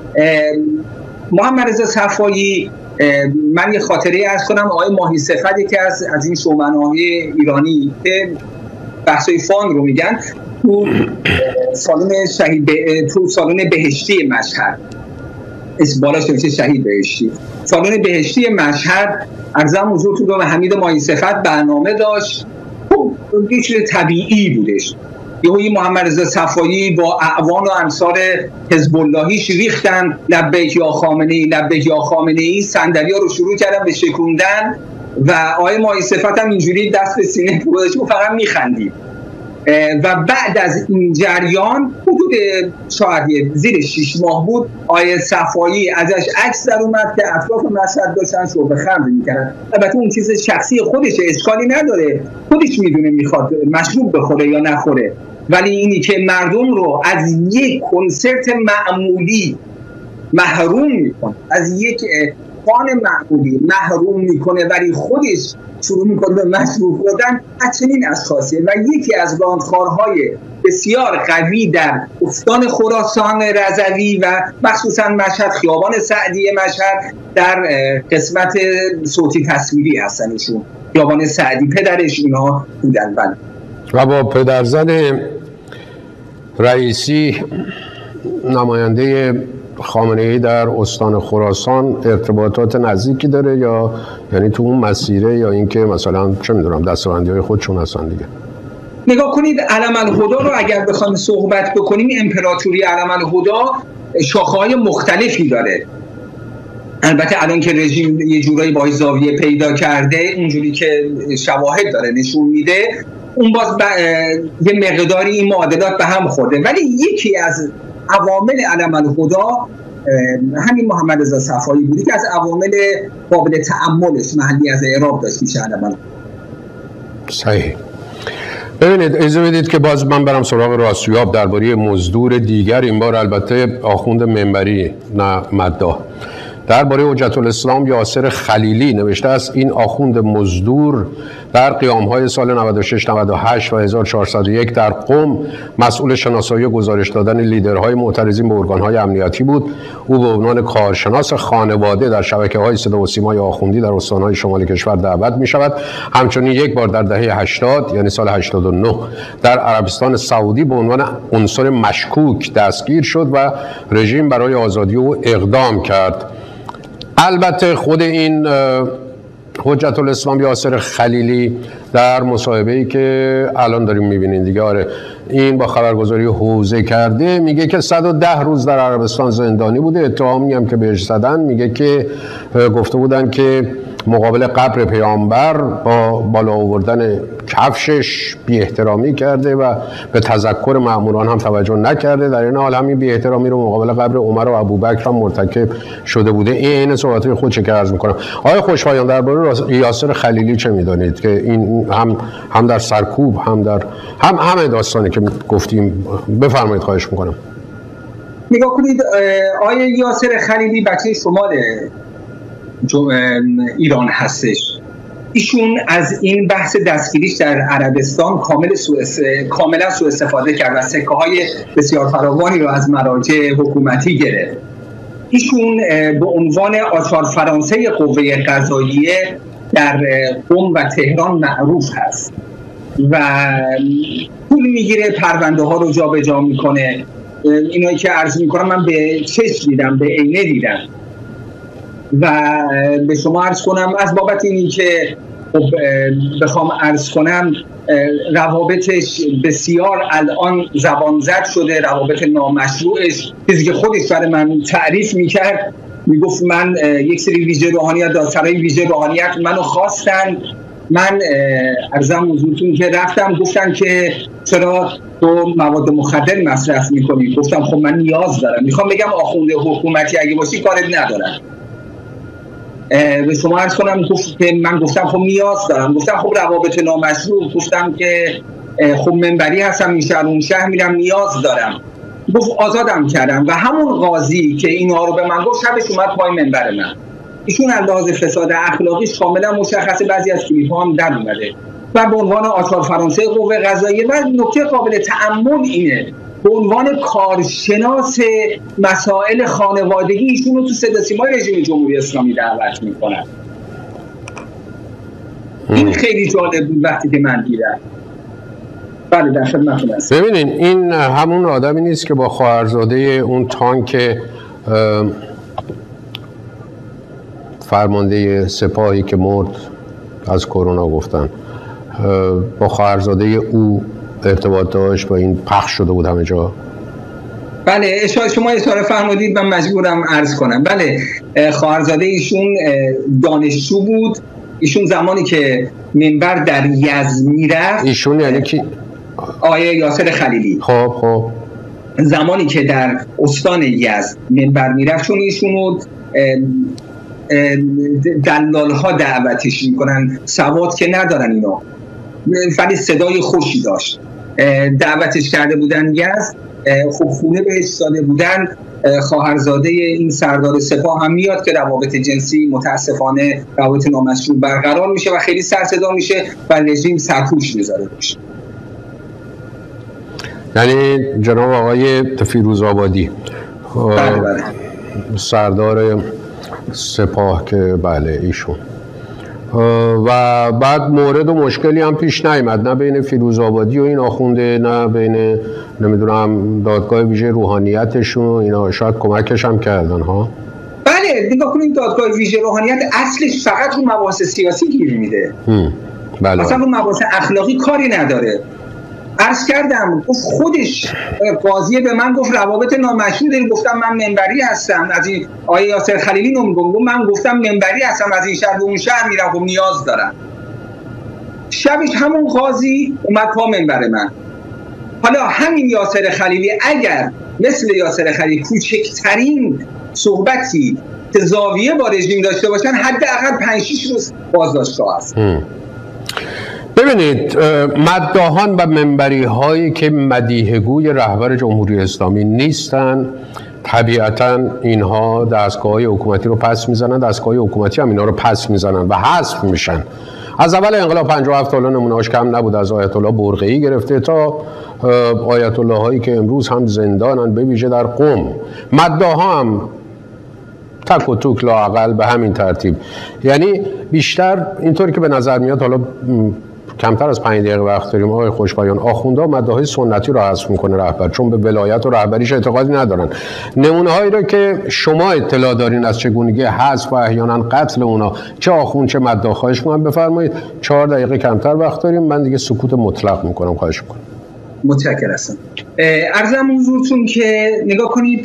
محمد رضا صفایی، من یه خاطره عرض کنم، آقای ماهی صفت که از از این شومنهای ایرانی که بحثای فان رو میگن، تو سالن شهید به... تو سالن بهشتی مشهد، اسم بالاش نوشته شهید بهشتی، سالن بهشتی مشهد، عرضم حضورتون رو حمید ماهی صفت برنامه داشت. خب یه چیز طبیعی بودش. یهو محمد رضا صفایی با اعوان و انصار حزب اللهیش ریختن لبیک یا خامنه‌ای، لبیک یا خامنه‌ای، صندلی‌ها رو شروع کردن به شکوندن و آقای ماهی صفت هم اینجوری دست به سینه گذاشت و فقط میخندید. و بعد از این جریان حدود شاید زیر شش ماه بود، آیه صفایی ازش عکس در اومد که اطراف مشهد داشتن شرب خمر میکردن. البته اون چیز شخصی خودشه، اشکالی نداره، خودش میدونه میخواد مشروب بخوره یا نخوره، ولی اینی که مردم رو از یک کنسرت معمولی محروم میکنه، از یک فان معمولی محروم میکنه، ولی خودش شروع میکنه به مشروب خوردن، از چنین اشخاصیه. و یکی از راندخوارهای بسیار قوی در استان خراسان رضوی و مخصوصا مشهد، خیابان سعدی مشهد، در قسمت صوتی تصویری هستن ایشون، خیابان سعدی پدرش اینا بودن. بله. و با پدرزن رئیسی نماینده خامنه‌ای در استان خراسان ارتباطات نزدیکی داره، یا یعنی تو اون مسیره، یا اینکه مثلا چه میدونم دستبندی‌های خودشون هستن دیگه؟ نگاه کنید، علم‌الهدا رو اگر بخوایم صحبت بکنیم، امپراتوری علم‌الهدا شاخه‌های مختلفی داره. البته الان که رژیم یه جورایی باهاش زاویه پیدا کرده، اونجوری که شواهد داره نشون میده، اون باز ب... یه مقداری این معادلات به هم خورده، ولی یکی از عوامل علم‌الهدا همین محمد رضا صفایی بودی که از عوامل قابل تأملش محلی از اعراب داشت میشه علم‌الهدا. صحیح. ببینید، اجازه بدید که باز من برم سراغ راسویاب درباره مزدور دیگر، این بار البته آخوند منبری نه مداح. درباره حجت الاسلام یاسر خلیلی نوشته است این آخوند مزدور در قیام‌های سال نود و شش نود و هشت و هزار و چهارصد و یک در قم مسئول شناسایی و گزارش دادن لیدرهای معترضین به ارگان‌های امنیتی بود. او به عنوان کارشناس خانواده در شبکه‌های صدا و سیمای آخوندی در استان‌های شمال کشور دعوت می‌شود. همچنین یک بار در دهه هشتاد یعنی سال هشتاد و نه در عربستان سعودی به عنوان عنصر مشکوک دستگیر شد و رژیم برای آزادی او اقدام کرد. البته خود این حجت الاسلام یاسر خلیلی در مصاحبه‌ای که الان داریم می‌بینین دیگه، آره این با خبرگزاری حوزه کرده، میگه که صد و ده روز در عربستان زندانی بوده. اتهامی هم که بهش زدن میگه که گفته بودن که مقابل قبر پیامبر با بالا آوردن کفشش بی احترامی کرده و به تذکر مأموران هم توجه نکرده. در این حال همین بی احترامی رو مقابل قبر عمر و ابوبکر هم مرتکب شده بوده. این صحبت‌های خودشه که عرض می‌کنم. آقای خوشپایان درباره یاسر خلیلی چه می‌دانید که این هم هم در سرکوب هم در هم همه داستانی که گفتیم بفرمایید، خواهش می‌کنم. نگاه کنید، آقای یاسر خلیلی بچه شمال ایران هستش. ایشون از این بحث دستگیریش در عربستان کامل سو کاملا سوء استفاده کرد و سکه های بسیار فراوانی رو از مراجع حکومتی گرفت. ایشون به عنوان آچار فرانسه قوه قضاییه در قم و تهران معروف هست و پول میگیره، پرونده ها رو جابجا میکنه. اینایی که عرض میکنم من به چشم دیدم، به عینه دیدم و به شما عرض کنم از بابت اینی که بخوام عرض کنم روابطش بسیار الان زبان زد شده، روابط نامشروعش، چیزی که خودش برای من تعریف میکرد، میگفت من یک سری ویژه روحانیت دادسرای ویژه روحانیت منو خواستن، من عرضم حضورتون که رفتم گفتن که چرا تو مواد مخدر مصرف میکنی؟ گفتم خب من نیاز دارم، میخوام بگم آخونده حکومتی اگه باشی کارت ندارم. به شما عرض کنم گفت که من گفتم خب نیاز دارم، گفتم خب روابط نامشروع، گفتم که خب منبری هستم این شهر اون شهر میرم نیاز دارم. گفت آزادم کردم و همون قاضی که اینها رو به من گفت شبش اومد پای منبر من. ایشون از لحاظ فساد اخلاقیش کاملا مشخصه، بعضی از کلیپ‌ها هم در اومده و به عنوان آچار فرانسه قوه قضاییه و نکته قابل تأمل اینه به عنوان کارشناس مسائل خانوادگی ایشون رو تو صدا سیمای رژیم جمهوری اسلامی دعوت میکنن. این خیلی جالب بود وقتی که من دیدم. بله در خدمتتون هستم. ببینین این همون آدمی نیست که با خواهرزاده اون تانک فرمانده سپاهی که مرد از کرونا گفتن، با خواهرزاده او ارتباط داشت، با این پخش شده بود همه جا. بله اشاره شما اشاره فرمودید من مجبورم عرض کنم. بله خواهرزاده ایشون دانشجو بود. ایشون زمانی که منبر در یزد میرفت، ایشون یعنی کی؟ آقای یاسر خلیلی. خب خب زمانی که در استان یزد منبر میرفت، چون ایشون دلال ها دعوتش میکنن، سواد که ندارن اینا، ولی صدای خوشی داشت، دعوتش کرده بودن یزد. خب خونه بهش داده بودن. خواهرزاده این سردار سپاه هم میاد که روابط جنسی متاسفانه روابط نامشروع برقرار میشه و خیلی سر صدا میشه و رژیم سرپوش میذاره روش. یعنی جناب آقای فیروزآبادی بله بله سردار سپاه که بله ایشون، و بعد مورد و مشکلی هم پیش نیامد، نه بین فیروزآبادی و این آخونده، نه بین نمیدونم دادگاه ویژه روحانیتشون، اینا شاید کمکش هم کردن ها. بله نگاه کنید دادگاه ویژه روحانیت اصلش فقط رو مباحث سیاسی گیر میده، بله اصلا رو مباحث اخلاقی کاری نداره. عرض کردم گفت خودش قاضیه به من گفت روابط نامشروع داری، گفتم من منبری هستم از این آقای یاسر خلیلی نمیگم، من گفتم منبری هستم از این شهر به اون شهر میرم، خب نیاز دارم. شبش همون قاضی اومد پا منبر من. حالا همین یاسر خلیلی اگر مثل یاسر خلیلی کوچکترین صحبتی که زاویه با رژیم داشته باشن حداقل پنج شش روز بازداشتگاه است. ببینید مداحان و منبری هایی که مدیحه‌گوی رهبر جمهوری اسلامی نیستن طبیعتا اینها دستگاه‌های حکومتی رو پس میزنن، دستگاه‌های حکومتی هم اینا رو پس میزنن و حذف میشن. از اول انقلاب پنجاه و هفت سال نمونه‌اش کم نبود، از آیت الله برقعی گرفته تا آیت الله هایی که امروز هم زندانن، به ویژه در قم. مداها هم تک و توک لااقل به همین ترتیب. یعنی بیشتر اینطوری که به نظر میاد، حالا کمتر از پنج دقیقه وقت داریم آقای خوشبیان، آخوندها مداهای سنتی رو حذف میکنه رهبر، چون به ولایت و رهبریش اعتقادی ندارن. نمونه هایی رو که شما اطلاع دارین از چگونگی حذف و احیانا قتل اونا، چه آخوند چه مداح، خواهش میکنم بفرمایید. چهار دقیقه کمتر وقت داریم، من دیگه سکوت مطلق میکنم، خواهش میکنم. متشکرم هستم. عرضم حضورتون که نگاه کنید،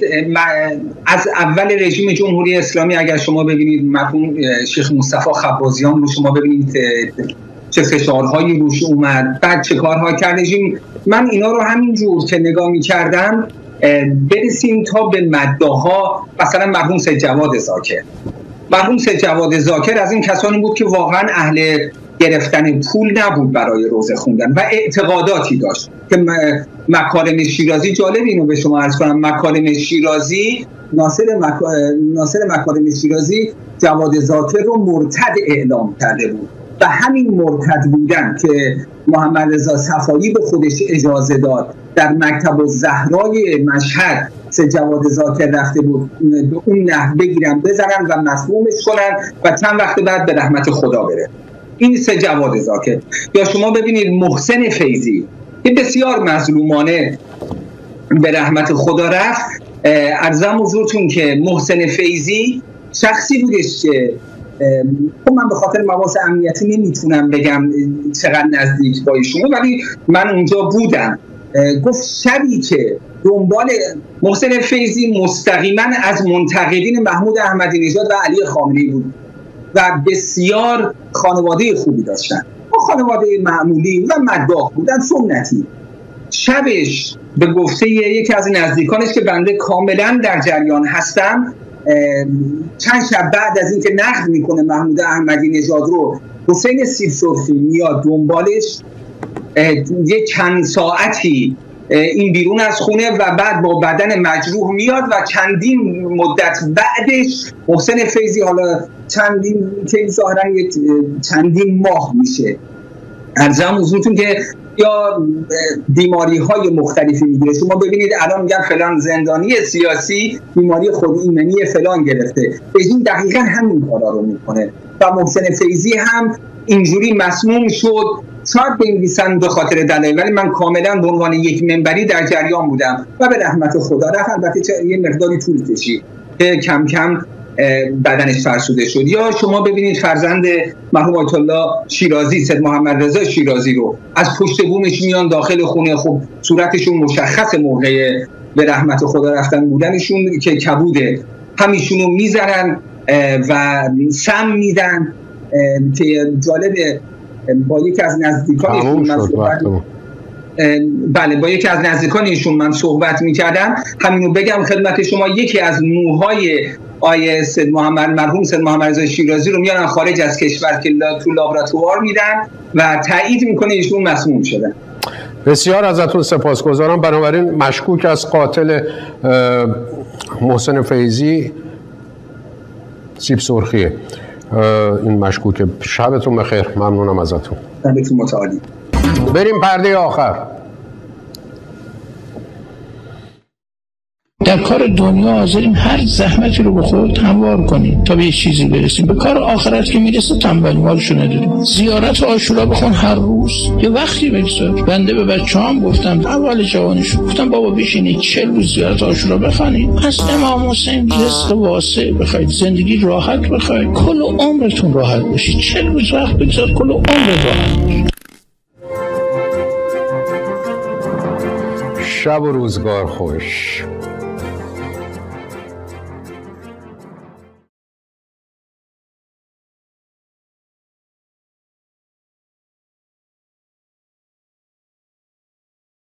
از اول رژیم جمهوری اسلامی اگر شما ببینید مرحوم شیخ مصطفی خبازیان رو شما ببینید چه فشارهایی روش اومد، بعد چه کارها کرد رژیم، من اینا رو همینجور که نگاه می‌کردم برسیم تا به مداها. مثلا مرحوم سید جواد ذاکر مرحوم سید جواد ذاکر از این کسانی بود که واقعا اهل گرفتن پول نبود برای روزه خوندن و اعتقاداتی داشت که مکارم شیرازی، جالب اینو به شما عرض کنم، مکارم شیرازی ناصر مک... ناصر مکارم شیرازی جواد ذاکر رو مرتد اعلام کرده بود و همین مرتد بودن که محمد رضا صفایی به خودش اجازه داد در مکتب الزهرای مشهد سه جواد ذاکر رفته بود به اون نحو بگیرن بزنن و مصمومش کنن و چند وقت بعد به رحمت خدا بره. این سه جواد ذاکر. یا شما ببینید محسن فیضی که بسیار مظلومانه به رحمت خدا رفت. عرضم حضورتون که محسن فیضی شخصی بودش که خب من به خاطر مباحث امنیتی نمیتونم بگم چقدر نزدیک با ایشون، ولی من اونجا بودم. گفت شبی که دنبال محسن فیضی مستقیما از منتقدین محمود احمدی نژاد و علی خامنه‌ای بود و بسیار خانواده خوبی داشتن، خانواده معمولی و مداح بودن سنتی. شبش به گفته یکی از نزدیکانش که بنده کاملا در جریان هستم، چند شب بعد از اینکه نقد میکنه محمود احمدی نژاد رو، حسین سیب سرخی میاد دنبالش یه چند ساعتی این بیرون از خونه و بعد با بدن مجروح میاد و چندین مدت بعدش محسن فیضی، حالا چندین که ظاهرا چندین ماه میشه، عرضم حضورتون که یا بیماری های مختلفی میگیره. شما ببینید الان میگن فلان زندانی سیاسی بیماری خود ایمنی فلان گرفته، رژیم دقیقا همین کارا رو میکنه و محسن فیضی هم اینجوری مسموم شد. شاید بنویسن به خاطر دلایل، ولی من کاملا به عنوان یک منبری در جریان بودم و به رحمت خدا رفت. البته یه مقداری طول کشید که کم کم بدنش فرسوده شد. یا شما ببینید فرزند مرحوم آیت الله شیرازی، سید محمد رضا شیرازی رو از پشت بومش میان داخل خونه، خب صورتشون مشخص موقع به رحمت خدا رفتن بودنشون که کبوده، همیشون رو میزنن و سم میدن. که جالبه با یکی از نزدیکانشون من صحبت بله با یکی از نزدیکانشون من صحبت میکردم، همینو بگم خدمت شما، یکی از موهای آیه سید محمد مرحوم سید محمد رضا شیرازی رو میارن خارج از کشور که تو لابراتوار میدن و تایید میکنه ایشون مسموم شدن. بسیار ازتون سپاسگزارم. بنابراین مشکوک از قاتل محسن فیضی سیب سرخیه، این مشکوکه. شبتون بخیر، ممنونم ازتون. شبتون متعالی. بریم پرده آخر. در کار دنیا حاضریم هر زحمتی رو به خود هموار کنیم تا به یه چیزی برسیم. به کار آخرت که میرسه تنبلی مالشو نداریم. زیارت عاشورا بخون هر روز، یه وقتی بگذار. بنده به بچه‌هام گفتم اول جوانیشون، گفتم بابا بشینید چهل روز زیارت عاشورا بخونید، از امام حسین رزق واسع بخواید، زندگی راحت بخواید، کل عمرتون راحت بشید. چهل روز وقت بگذار کل عمر راحت بشید. شب و روزگار خوش.